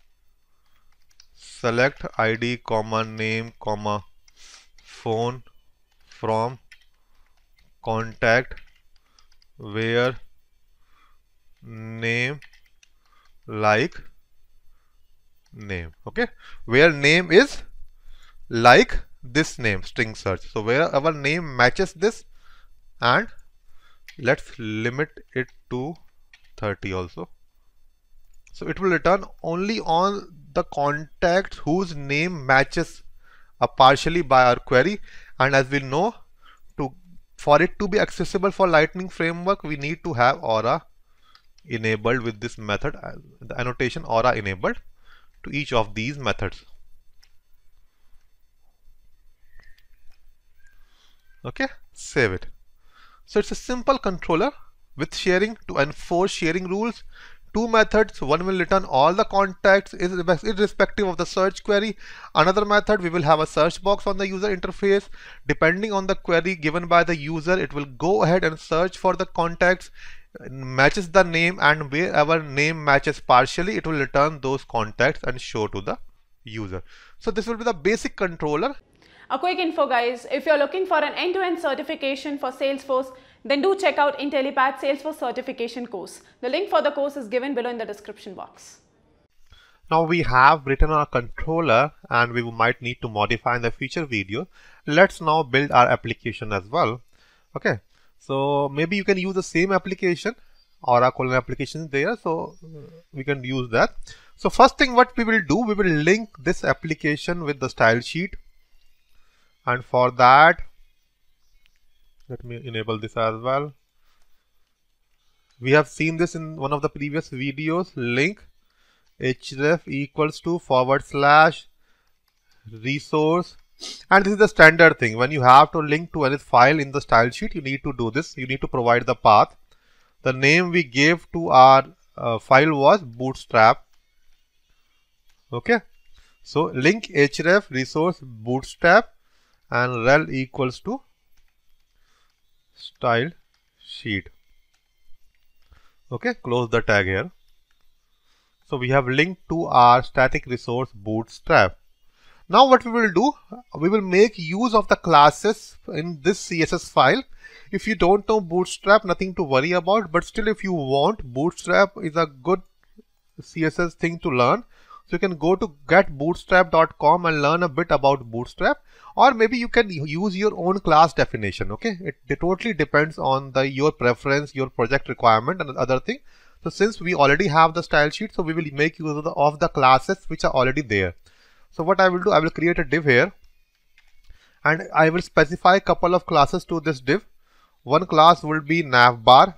select I D comma name comma phone from contact where name like name. Okay, where name is like this name, string search. So where our name matches this, and let's limit it to thirty also. So it will return only on the contacts whose name matches uh, partially by our query. And as we know, to for it to be accessible for Lightning framework, we need to have Aura enabled with this method, uh, the annotation Aura enabled to each of these methods. Okay, save it. So it's a simple controller with sharing to enforce sharing rules. Two methods, one will return all the contacts irrespective of the search query. Another method, we will have a search box on the user interface. Depending on the query given by the user, it will go ahead and search for the contacts, matches the name, and wherever name matches partially, it will return those contacts and show to the user. So this will be the basic controller. A quick info guys, if you're looking for an end-to-end certification for Salesforce, then do check out Intellipaat Salesforce certification course. The link for the course is given below in the description box. Now we have written our controller and we might need to modify in the future video. Let's now build our application as well. Okay, so maybe you can use the same application, Oracle application there, so we can use that. So first thing what we will do, we will link this application with the style sheet. And for that, let me enable this as well. We have seen this in one of the previous videos. Link href equals to forward slash resource, and this is the standard thing. When you have to link to any file in the style sheet, you need to do this. You need to provide the path. The name we gave to our uh, file was bootstrap. Okay, so link href resource bootstrap and rel equals to style sheet. Okay, close the tag here. So we have linked to our static resource bootstrap. Now what we will do, we will make use of the classes in this C S S file. If you don't know bootstrap, nothing to worry about, but still if you want, bootstrap is a good C S S thing to learn. So you can go to get bootstrap dot com and learn a bit about bootstrap, or maybe you can use your own class definition. Okay, it, it totally depends on the your preference, your project requirement and other thing. So since we already have the style sheet, so we will make use of the, of the classes which are already there. So what I will do, I will create a div here and I will specify a couple of classes to this div. One class will be navbar,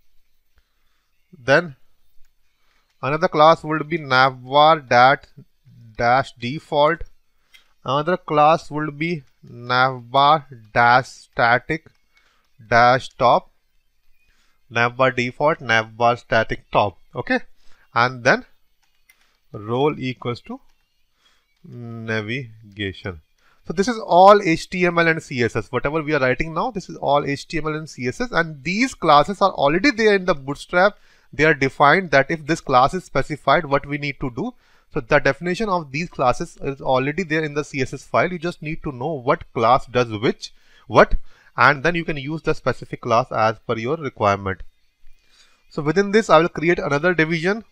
then another class would be navbar dash dash default, another class would be navbar dash static dash top, navbar default, navbar static top. Okay, and then role equals to navigation. So this is all H T M L and C S S. Whatever we are writing now, this is all H T M L and C S S, and these classes are already there in the bootstrap. They are defined that if this class is specified, what we need to do. So the definition of these classes is already there in the C S S file. You just need to know what class does which, what, and then you can use the specific class as per your requirement. So within this, I will create another division.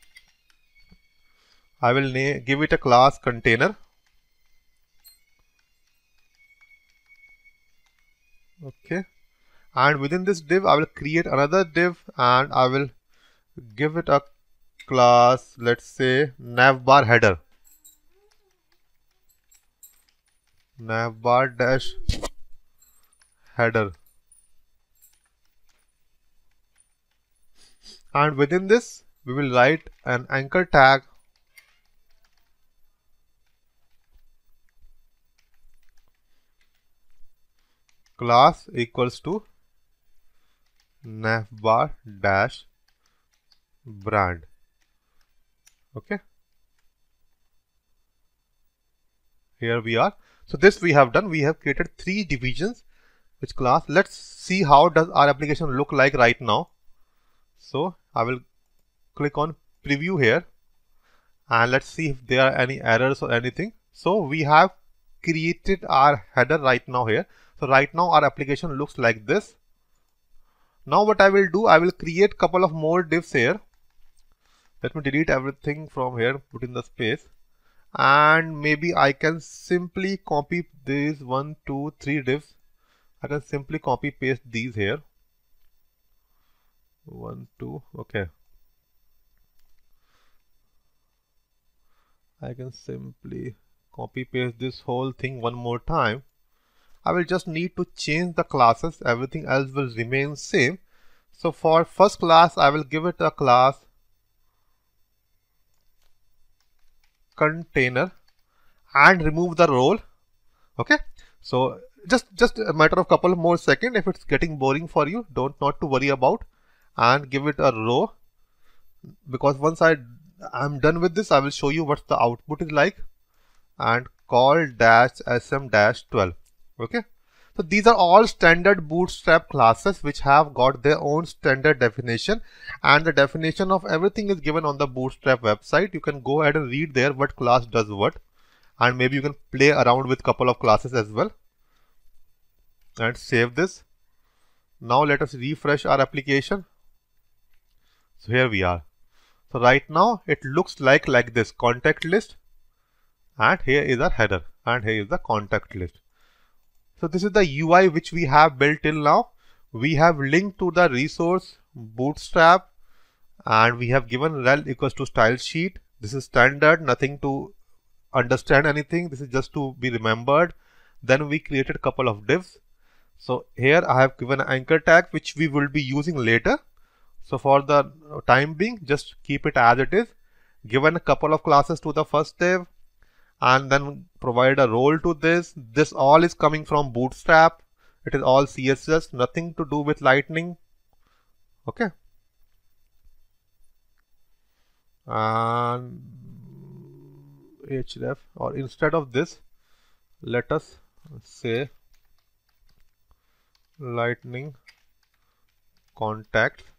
I will give it a class container. Okay, and within this div, I will create another div and I will give it a class, let's say navbar header, navbar dash header, and within this we will write an anchor tag class equals to navbar dash brand. Okay, here we are. So this we have done. We have created three divisions. Which class? Let's see how does our application look like right now. So I will click on preview here and let's see if there are any errors or anything. So we have created our header right now here. So right now our application looks like this. Now what I will do, I will create couple of more divs here. Let me delete everything from here, put in the space, and maybe I can simply copy these one, two, three divs. I can simply copy paste these here. One, two, okay. I can simply copy paste this whole thing one more time. I will just need to change the classes, everything else will remain same. So for first class, I will give it a class container and remove the role. Okay, so just just a matter of couple more seconds. If it's getting boring for you, don't not to worry about, and give it a row, because once I I'm done with this, I will show you what the output is like, and call dash sm dash twelve. Okay, so these are all standard bootstrap classes which have got their own standard definition, and the definition of everything is given on the bootstrap website. You can go ahead and read there what class does what, and maybe you can play around with couple of classes as well. And save this. Now let us refresh our application. So here we are. So right now it looks like like this: contact list, and here is our header, and here is the contact list. So this is the U I which we have built till now. We have linked to the resource bootstrap, and we have given rel equals to style sheet. This is standard, nothing to understand anything. This is just to be remembered. Then we created a couple of divs. So here I have given an anchor tag which we will be using later. So for the time being, just keep it as it is. Given a couple of classes to the first dev, and then provide a role to this. This all is coming from Bootstrap. It is all C S S, nothing to do with Lightning. Okay. And href, or instead of this, let us say Lightning contact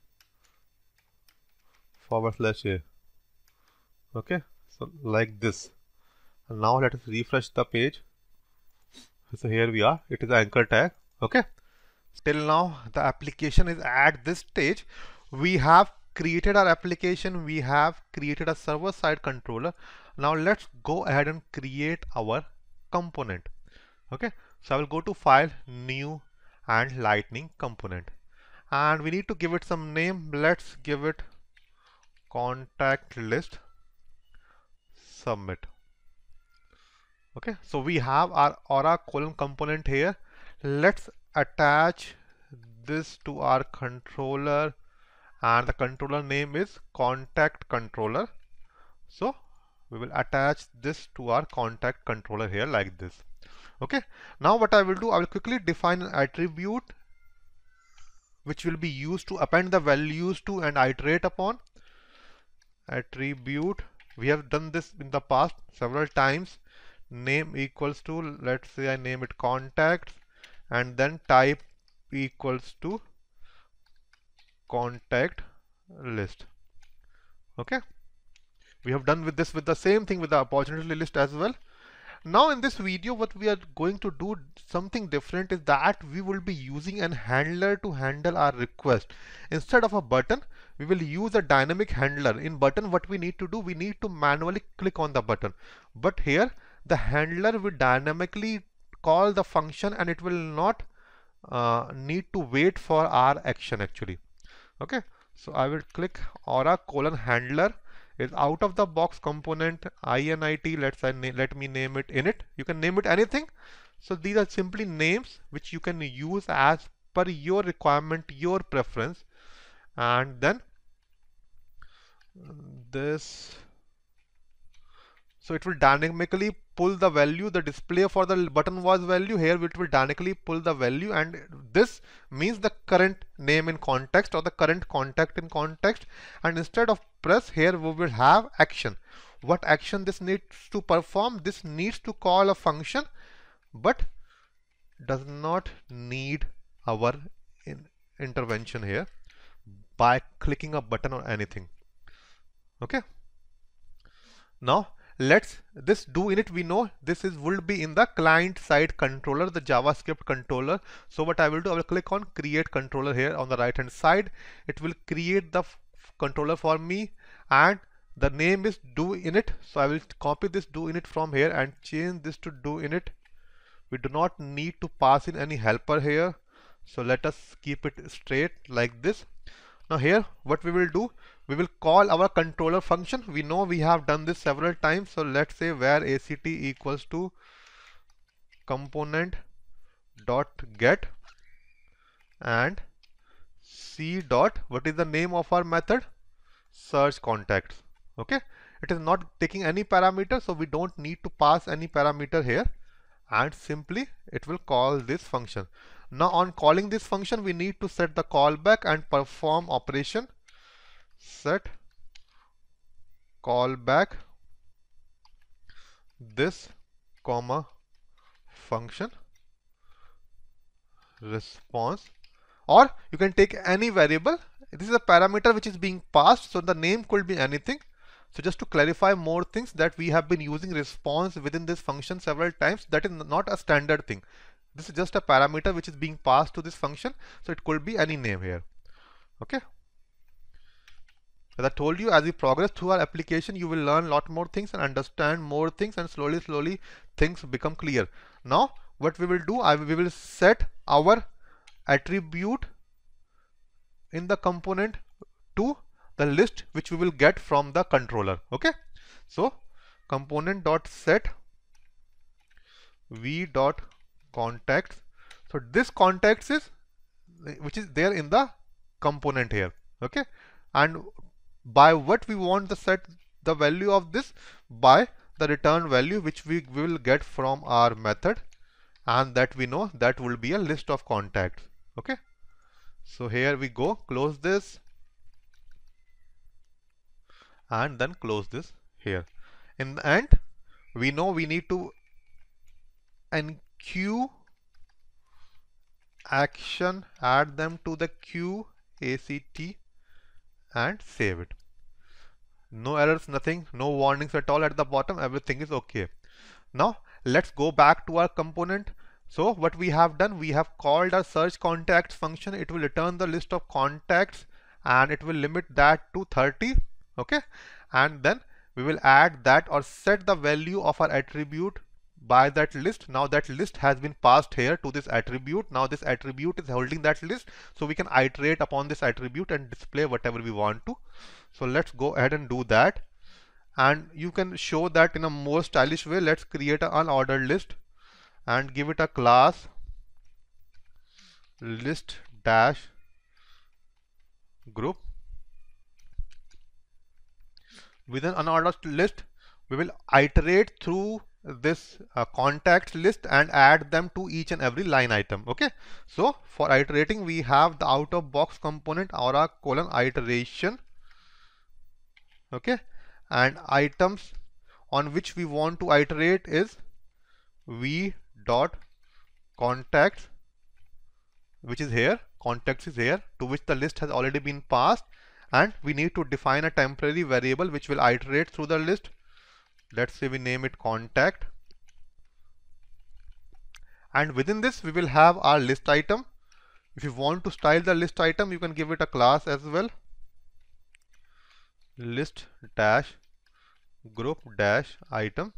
forward slash a. Okay, so like this. And now let us refresh the page. So here we are, it is the anchor tag. Okay, till now the application is at this stage. We have created our application, we have created a server side controller. Now let's go ahead and create our component. Okay, so I will go to file, new, and Lightning component, and we need to give it some name. Let's give it contact list submit. Okay, so we have our aura colon component here. Let's attach this to our controller, and the controller name is contact controller. So we will attach this to our contact controller here like this. Okay, now what I will do, I will quickly define an attribute which will be used to append the values to and iterate upon. Attribute, we have done this in the past several times. Name equals to, let's say I name it contacts, and then type equals to contact list. Okay, we have done with this with the same thing with the opportunity list as well. Now in this video, what we are going to do something different is that we will be using an handler to handle our request. Instead of a button, we will use a dynamic handler. In button, what we need to do, we need to manually click on the button, but here the handler will dynamically call the function, and it will not uh, need to wait for our action actually. Okay, so I will click aura colon handler is out of the box component init. Let's say let me name it init. You can name it anything. So these are simply names which you can use as per your requirement, your preference. And then this, so it will dynamically pull the value. The display for the button was value. Here it will dynamically pull the value, and this means the current name in context or the current contact in context. And instead of press, here we will have action. What action this needs to perform? This needs to call a function, but does not need our in intervention here by clicking a button or anything. Okay, now let's this do init. We know this is will be in the client side controller, the JavaScript controller. So what I will do, I will click on create controller here on the right hand side. It will create the controller for me, and the name is do init. So I will copy this do init from here and change this to do init. We do not need to pass in any helper here, so let us keep it straight like this. Now here what we will do, we will call our controller function. We know we have done this several times. So let's say where act equals to component dot get and c dot, what is the name of our method? Search contacts. Okay, it is not taking any parameter, so we don't need to pass any parameter here, and simply it will call this function. Now on calling this function, we need to set the callback and perform operation. Set callback this comma function response, or you can take any variable. This is a parameter which is being passed, so the name could be anything. So just to clarify more things, that we have been using response within this function several times. That is not a standard thing. This is just a parameter which is being passed to this function, so it could be any name here. Okay, as I told you, as we progress through our application, you will learn a lot more things and understand more things, and slowly slowly things become clear. Now what we will do, I we will set our attribute in the component to the list which we will get from the controller. Okay, so component dot set v dot contacts. So this contacts is which is there in the component here. Okay, and by what we want to set the value of this? By the return value which we will get from our method, and that we know that will be a list of contacts. Okay, so here we go, close this and then close this here. In the end, we know we need to enqueue action, add them to the queue act and save it. No errors, nothing, no warnings at all at the bottom, everything is okay. Now let's go back to our component. So what we have done, we have called our search contacts function. It will return the list of contacts and it will limit that to thirty. Okay, and then we will add that or set the value of our attribute by that list. Now that list has been passed here to this attribute. Now this attribute is holding that list, so we can iterate upon this attribute and display whatever we want to. So let's go ahead and do that, and you can show that in a more stylish way. Let's create an unordered list and give it a class list dash group. Within unordered list, we will iterate through this uh, contacts list and add them to each and every line item. Okay, so for iterating, we have the out of box component aura colon iteration. Okay, and items on which we want to iterate is v dot contacts, which is here, contacts is here, to which the list has already been passed, and we need to define a temporary variable which will iterate through the list. Let's say we name it contact, and within this we will have our list item. If you want to style the list item, you can give it a class as well, list dash group dash item.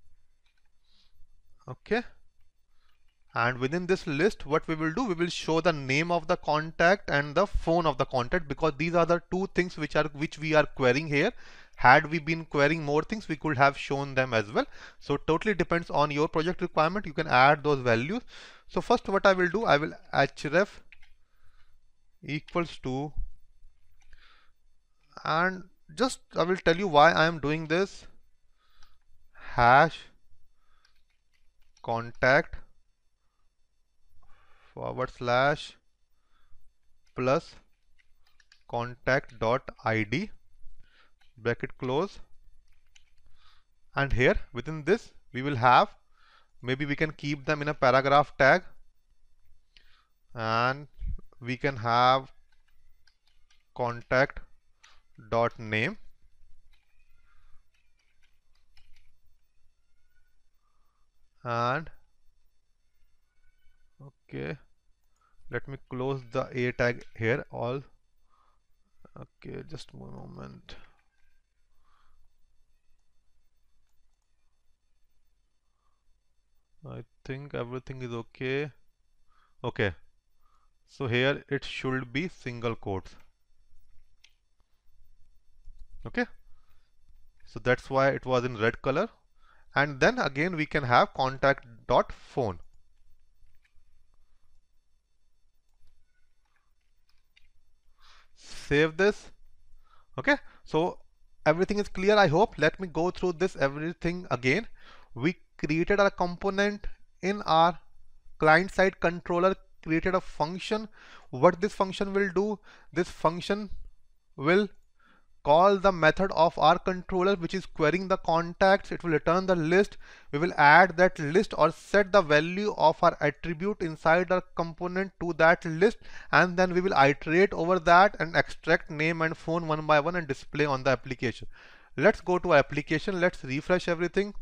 Okay, and within this list, what we will do, we will show the name of the contact and the phone of the contact, because these are the two things which are which we are querying here. Had we been querying more things, we could have shown them as well. So totally depends on your project requirement. You can add those values. So first what I will do, I will href equals to, and just I will tell you why I am doing this, hash contact forward slash plus contact dot id bracket close, and here within this we will have, maybe we can keep them in a paragraph tag, and we can have contact dot name, and okay, let me close the a tag here all. Okay, just one moment. I think everything is okay. Okay, so here it should be single quotes. Okay, so that's why it was in red color. And then again we can have contact dot phone. Save this. Okay, so everything is clear, I hope. Let me go through this everything again. We created a component in our client side controller, created a function. What this function will do, this function will call the method of our controller which is querying the contacts. It will return the list. We will add that list or set the value of our attribute inside our component to that list, and then we will iterate over that and extract name and phone one by one and display on the application. Let's go to our application. Let's refresh everything.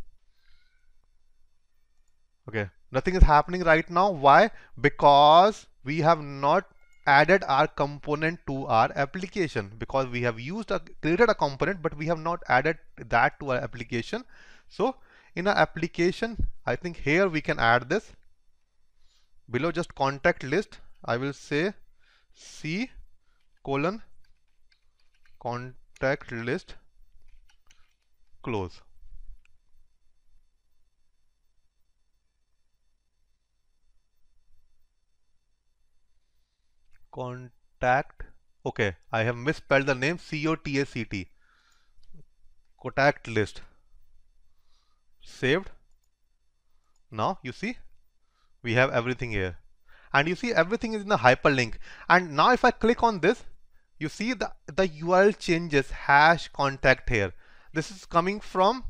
Okay, nothing is happening right now. Why? Because we have not added our component to our application, because we have used a created a component but we have not added that to our application. So in our application, I think here we can add this. Below just contact list, I will say C colon contact list close. Contact Okay, I have misspelled the name. C O T A C T. Contact list. Saved. Now you see we have everything here, and you see everything is in the hyperlink. And now if I click on this, you see the the U R L changes. Hash contact here. This is coming from,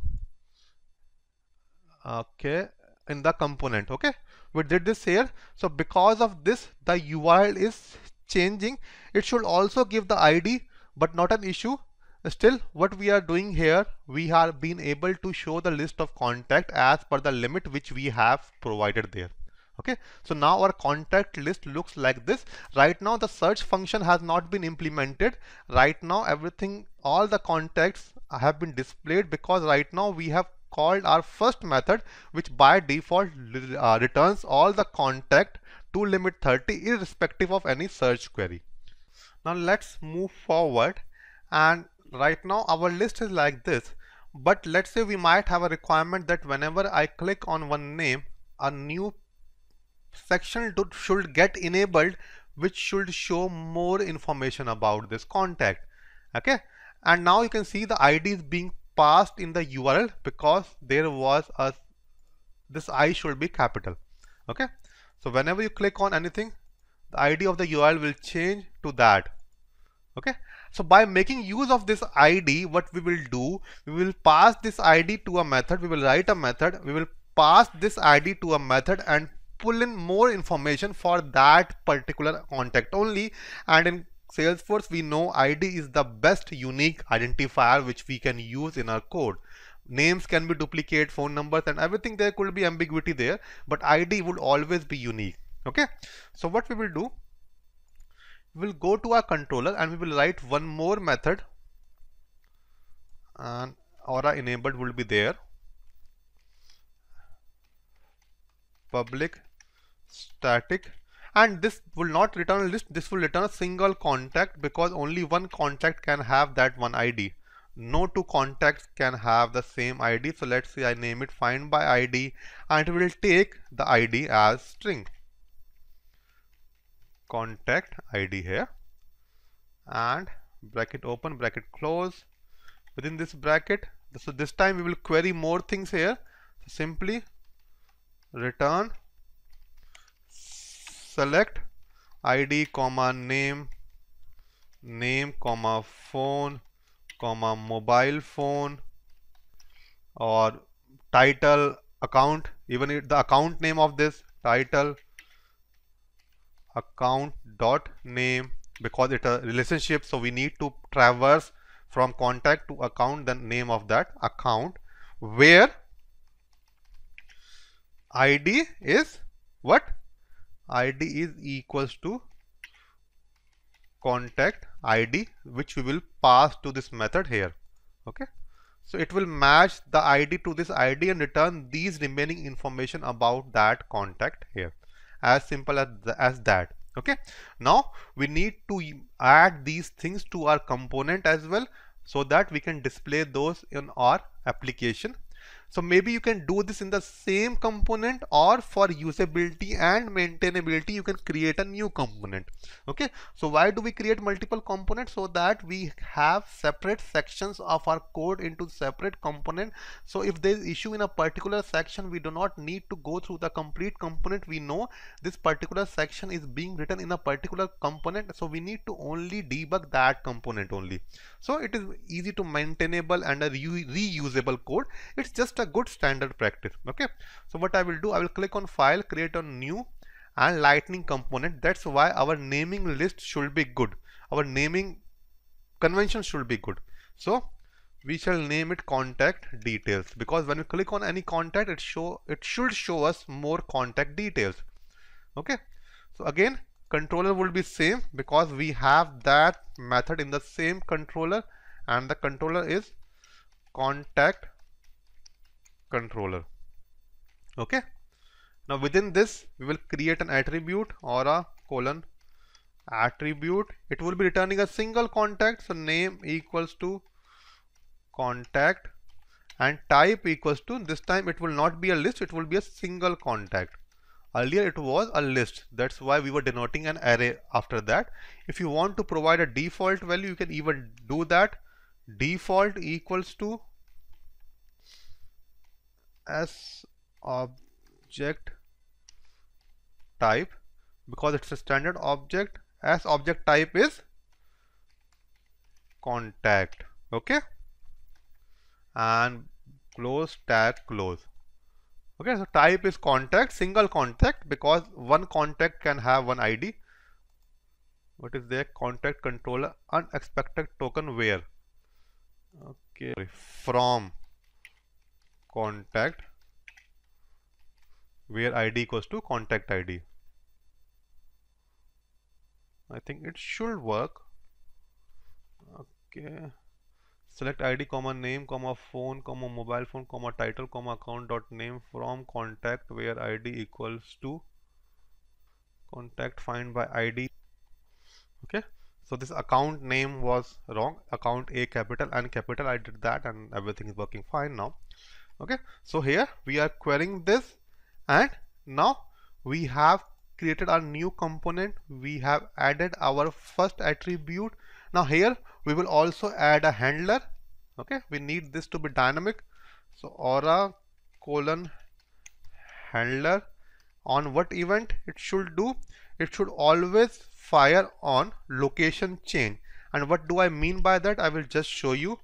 okay, in the component. Okay, we did this here. So because of this, the U R L is changing. It should also give the I D, but not an issue. Still, what we are doing here, we have been able to show the list of contact as per the limit which we have provided there. Okay, so now our contact list looks like this. Right now the search function has not been implemented. Right now everything, all the contacts have been displayed, because right now we have called our first method, which by default uh, returns all the contact to limit thirty irrespective of any search query. Now let's move forward, and right now our list is like this. But let's say we might have a requirement that whenever I click on one name, a new section to, should get enabled, which should show more information about this contact. Okay, and now you can see the I D is being passed in the U R L, because there was a, this I should be capital. Okay, so whenever you click on anything, the I D of the U R L will change to that. Okay, so by making use of this I D, what we will do, we will pass this I D to a method. We will write a method, we will pass this I D to a method and pull in more information for that particular contact only. And in Salesforce, we know I D is the best unique identifier which we can use in our code. Names can be duplicate, phone numbers and everything, there could be ambiguity there, but I D would always be unique. Okay, so what we will do, we will go to our controller and we will write one more method, and aura enabled will be there. Public static, and this will not return a list, this will return a single contact, because only one contact can have that one I D. No two contacts can have the same I D. So let's say I name it find by I D, and it will take the I D as string. Contact I D here, and bracket open, bracket close. Within this bracket, so this time we will query more things here. So simply return select I D comma name, name comma phone comma mobile phone, or title account, even if the account name of this title account dot name, because it's a relationship, so we need to traverse from contact to account, then name of that account, where I D is what? I D is equals to contact I D, which we will pass to this method here. Okay, so it will match the I D to this I D and return these remaining information about that contact here. As simple as, as that. Okay, now we need to add these things to our component as well, so that we can display those in our application. So maybe you can do this in the same component, or for usability and maintainability you can create a new component. Okay, so why do we create multiple components? So that we have separate sections of our code into separate component. So if there is issue in a particular section, we do not need to go through the complete component. We know this particular section is being written in a particular component, so we need to only debug that component only. So it is easy to maintainable and a re reusable code. It's just a good standard practice. Okay, so what I will do, I will click on file, create a new and lightning component. That's why our naming list should be good, our naming convention should be good. So we shall name it contact details, because when we click on any contact, it show it should show us more contact details. Okay, so again controller will be same, because we have that method in the same controller, and the controller is contact controller. Okay, now within this we will create an attribute or a colon attribute. It will be returning a single contact, so name equals to contact and type equals to, this time it will not be a list, it will be a single contact. Earlier it was a list. That's why we were denoting an array after that. If you want to provide a default value, you can even do that. Default equals to as object type, because it's a standard object. As object type is contact. Okay, and close tag close. Okay, so type is contact, single contact, because one contact can have one I D. What is there? Contact controller unexpected token where. Okay, from contact where I D equals to contact I D. I think it should work. Okay. Select I D, comma name, comma phone, comma mobile phone, comma title, comma account dot name from contact where I D equals to contact find by I D. Okay, so this account name was wrong. Account A capital and capital. I did that and everything is working fine now. Okay, so here we are querying this, and now we have created a new component. We have added our first attribute. Now here we will also add a handler. Okay, we need this to be dynamic. So aura colon handler, on what event it should do? It should always fire on location change. And what do I mean by that? I will just show you.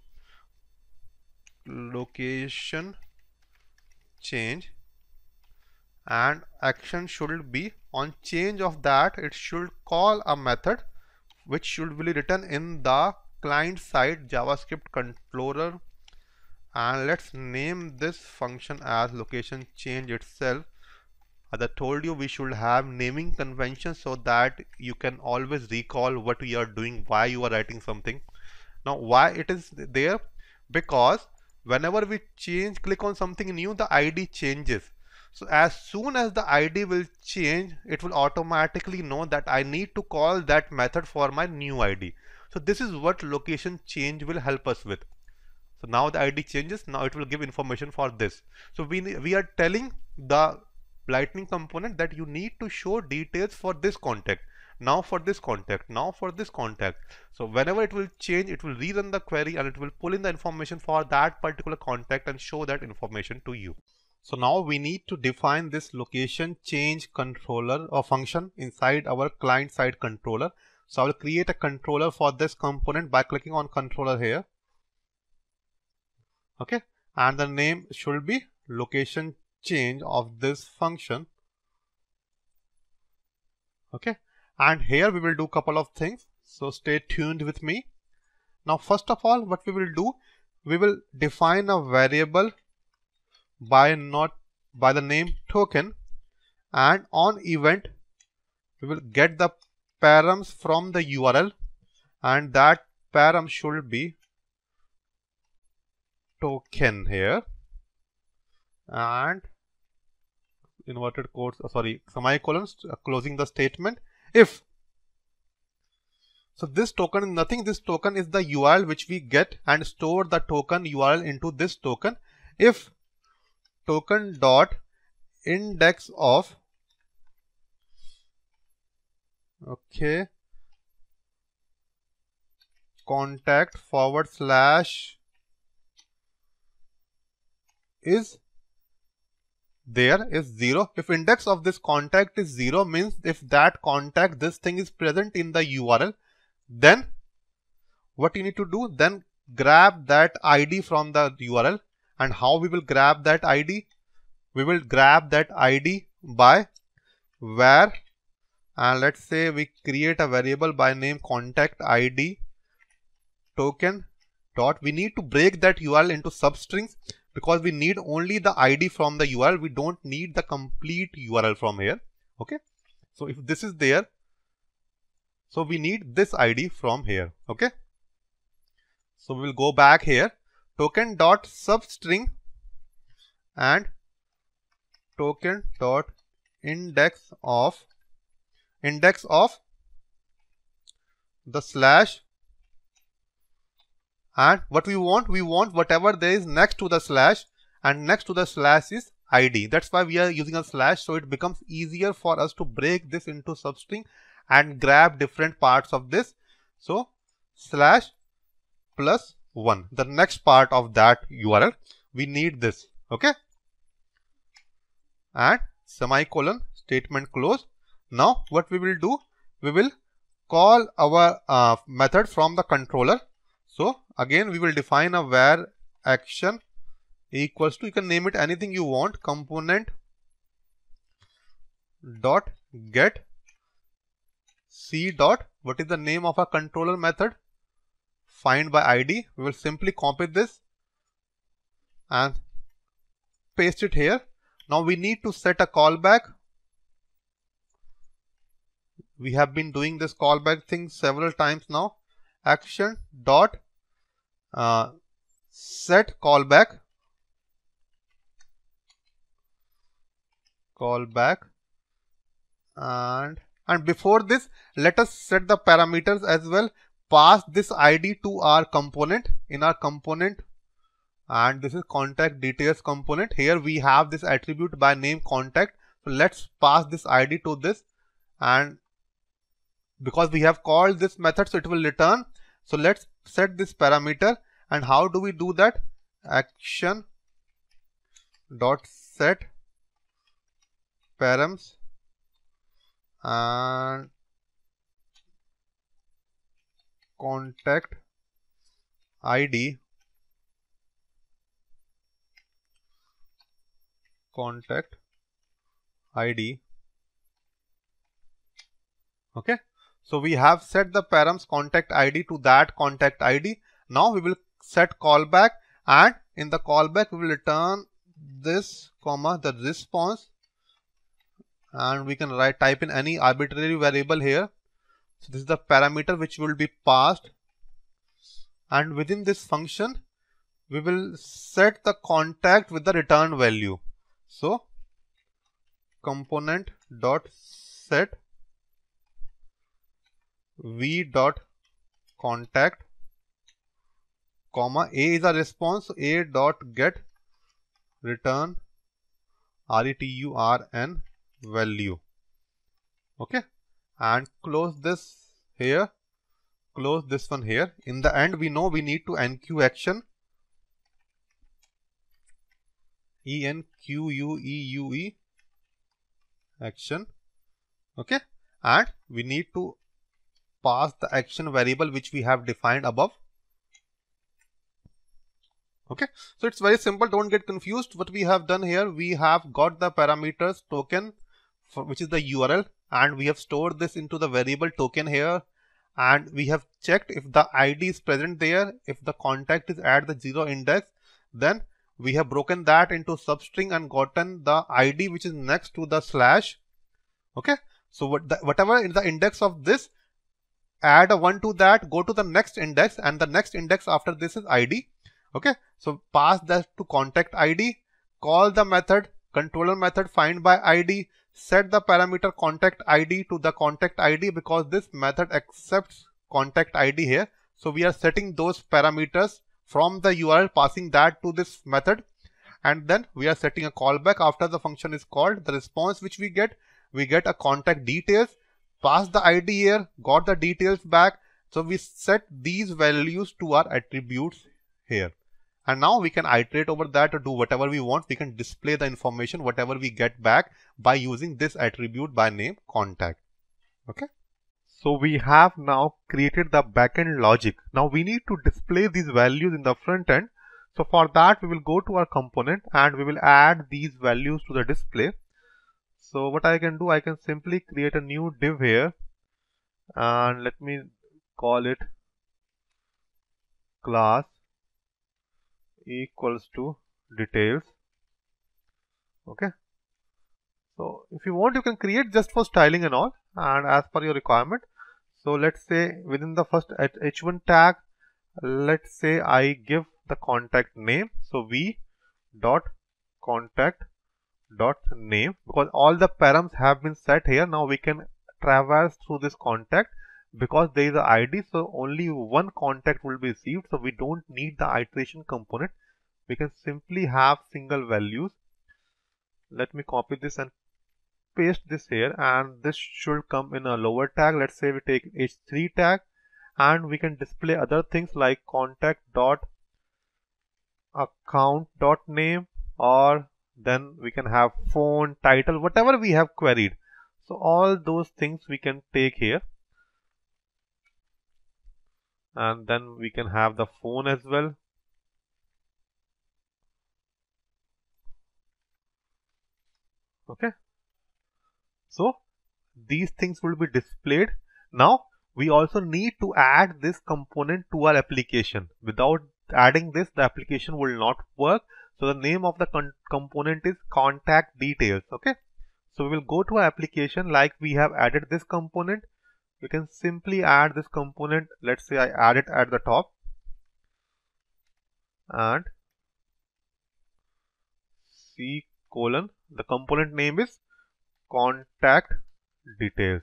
Location change, and action should be on change of that. It should call a method which should be written in the client side JavaScript controller, and let's name this function as location change itself. As I told you, we should have naming conventions so that you can always recall what we are doing, why you are writing something. Now why it is there? Because whenever we change, click on something new, the I D changes. So as soon as the I D will change, it will automatically know that I need to call that method for my new I D. So this is what location change will help us with. So now the I D changes, now it will give information for this. So we, we are telling the Lightning component that you need to show details for this contact, now for this contact, now for this contact. So whenever it will change, it will rerun the query and it will pull in the information for that particular contact and show that information to you. So now we need to define this location change controller or function inside our client side controller. So I will create a controller for this component by clicking on controller here. Okay, and the name should be location change of this function. Okay, and here we will do couple of things, so stay tuned with me. Now first of all, what we will do, we will define a variable by not by the name token, and on event we will get the params from the U R L, and that param should be token here, and inverted quotes, uh, sorry, semicolons, uh, closing the statement. If so, this token is nothing. This token is the U R L which we get and store the token U R L into this token. If token dot index of okay contact forward slash is there is zero. If index of this contact is zero, means if that contact, this thing is present in the U R L, then what you need to do, then grab that I D from the U R L. And how we will grab that I D? We will grab that I D by where, and let's say we create a variable by name contact I D token dot. We need to break that U R L into substrings because we need only the I D from the U R L. We don't need the complete U R L from here. Okay, so if this is there, so we need this I D from here. Okay, so we will go back here, token dot substring and token dot index of index of the slash, and what we want, we want whatever there is next to the slash, and next to the slash is I D. That's why we are using a slash, so it becomes easier for us to break this into substring and grab different parts of this. So slash plus one, the next part of that U R L, we need this, okay, and semicolon, statement close. Now what we will do, we will call our uh, method from the controller. So again we will define a var action equals to, you can name it anything you want, component dot get c dot, what is the name of a controller method, find by I D. We will simply copy this and paste it here. Now we need to set a callback. We have been doing this callback thing several times now. Action dot uh, set callback callback and and before this, let us set the parameters as well. Pass this I D to our component, in our component, and this is contact details component. Here we have this attribute by name contact. So let's pass this I D to this, and because we have called this method, so it will return. So let's set this parameter. And how do we do that? Action dot set params and contact I D contact I D. Okay, so we have set the params contact I D to that contact I D. Now we will set callback, and in the callback we will return this comma the response, and we can write type in any arbitrary variable here. So this is the parameter which will be passed, and within this function we will set the contact with the return value. So component dot set v dot contact comma a is a response, so a dot get return return value. Okay, and close this here, close this one here. In the end, we know we need to enqueue action, E N Q U E U E action. Okay, and we need to pass the action variable which we have defined above. Okay, so it's very simple, don't get confused. What we have done here, we have got the parameters token for which is the U R L, and we have stored this into the variable token here, and we have checked if the I D is present there, if the contact is at the zero index, then we have broken that into substring and gotten the I D which is next to the slash. Okay, so what the, whatever is the index of this, add a one to that, go to the next index, and the next index after this is I D. Okay, so pass that to contact I D, call the method controller method find by I D, set the parameter contact I D to the contact I D because this method accepts contact I D here. So we are setting those parameters from the U R L, passing that to this method, and then we are setting a callback after the function is called. The response which we get, we get a contact details, pass the I D here, got the details back. So we set these values to our attributes here. And now we can iterate over that to do whatever we want. We can display the information, whatever we get back by using this attribute by name contact. Okay. So we have now created the backend logic. Now we need to display these values in the front end. So for that we will go to our component and we will add these values to the display. So what I can do, I can simply create a new div here and let me call it class equals to details. Okay, so if you want you can create just for styling and all and as per your requirement. So let's say within the first H one tag, let's say I give the contact name, so v dot contact dot name, because all the params have been set here. Now we can traverse through this contact because there is a I D, so only one contact will be received, so we don't need the iteration component. We can simply have single values. let me copy this and paste this here, and this should come in a lower tag. Let's say we take H three tag, and we can display other things like contact dot account dot name, or then we can have phone, title, whatever we have queried. So all those things we can take here, and then we can have the phone as well. Okay, so these things will be displayed. Now we also need to add this component to our application. Without adding this, the application will not work. So the name of the component is contact details. Okay, so we will go to our application. Like we have added this component, we can simply add this component. Let's say I add it at the top, and C colon, the component name is contact details.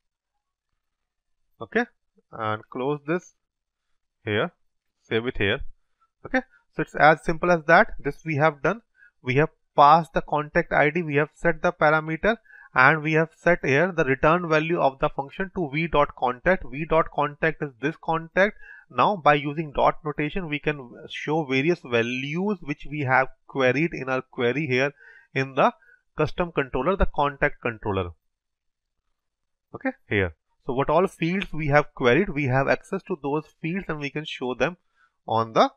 Okay, and close this here, save it here. Okay, so it's as simple as that. This we have done. We have passed the contact I D, we have set the parameter, and we have set here the return value of the function to v.contact. v.contact is this contact. Now by using dot notation, we can show various values which we have queried in our query here in the custom controller, the contact controller. Okay, here. So what all fields we have queried, we have access to those fields, and we can show them on the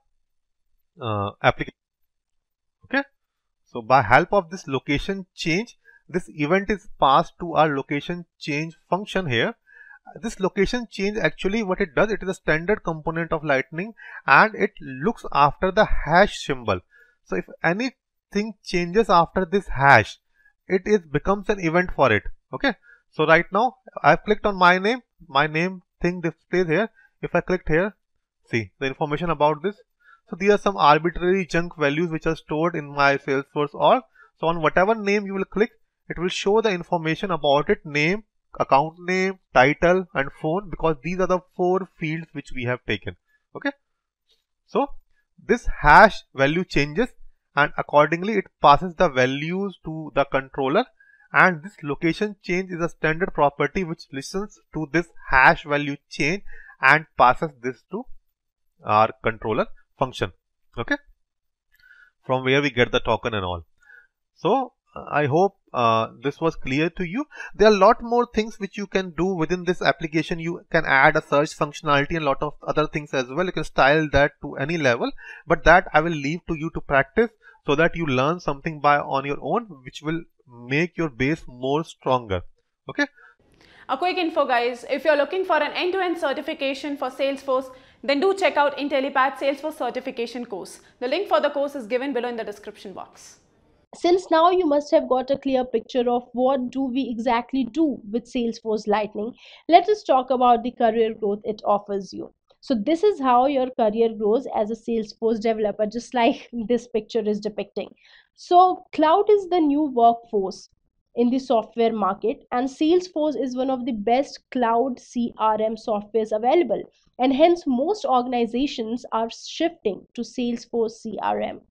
uh, application. Okay, so by help of this location change, this event is passed to our location change function here. This location change, actually what it does, it is a standard component of Lightning, and it looks after the hash symbol. So if anything changes after this hash, it is becomes an event for it. Okay, so right now I've clicked on my name, my name thing displays here. If I clicked here, see the information about this. So these are some arbitrary junk values which are stored in my Salesforce org. So on whatever name you will click, it will show the information about it: name, account name, title, and phone, because these are the four fields which we have taken. Okay, so this hash value changes, and accordingly it passes the values to the controller, and this location change is a standard property which listens to this hash value change and passes this to our controller function. Okay, from where we get the token and all. So I hope uh, this was clear to you. There are a lot more things which you can do within this application. You can add a search functionality and a lot of other things as well. You can style that to any level, but that I will leave to you to practice, so that you learn something by on your own, which will make your base more stronger. Okay. A quick info guys, if you're looking for an end-to-end certification for Salesforce, then do check out Intellipaat Salesforce certification course. The link for the course is given below in the description box. Since now you must have got a clear picture of what do we exactly do with Salesforce Lightning, let us talk about the career growth it offers you. So this is how your career grows as a Salesforce developer, just like this picture is depicting. So cloud is the new workforce in the software market, and Salesforce is one of the best cloud C R M softwares available, and hence most organizations are shifting to Salesforce C R M.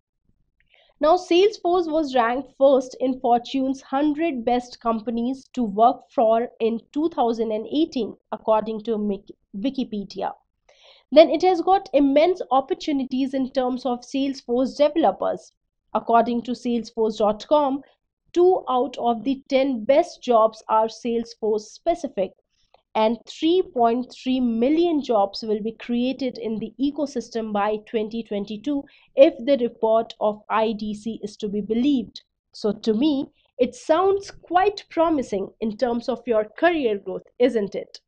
Now, Salesforce was ranked first in Fortune's one hundred best companies to work for in two thousand eighteen, according to Wikipedia. Then it has got immense opportunities in terms of Salesforce developers. According to Salesforce dot com, two out of the ten best jobs are Salesforce specific, and three point three million jobs will be created in the ecosystem by twenty twenty-two if the report of I D C is to be believed. So to me, it sounds quite promising in terms of your career growth, isn't it?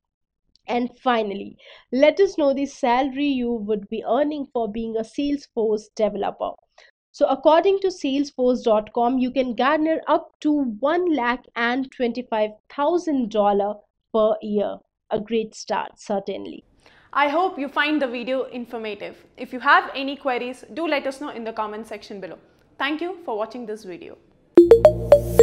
And finally, let us know the salary you would be earning for being a Salesforce developer. So according to Salesforce dot com, you can garner up to one lakh and twenty-five thousand dollars per year. A great start, certainly. I hope you find the video informative. If you have any queries, do let us know in the comment section below. Thank you for watching this video.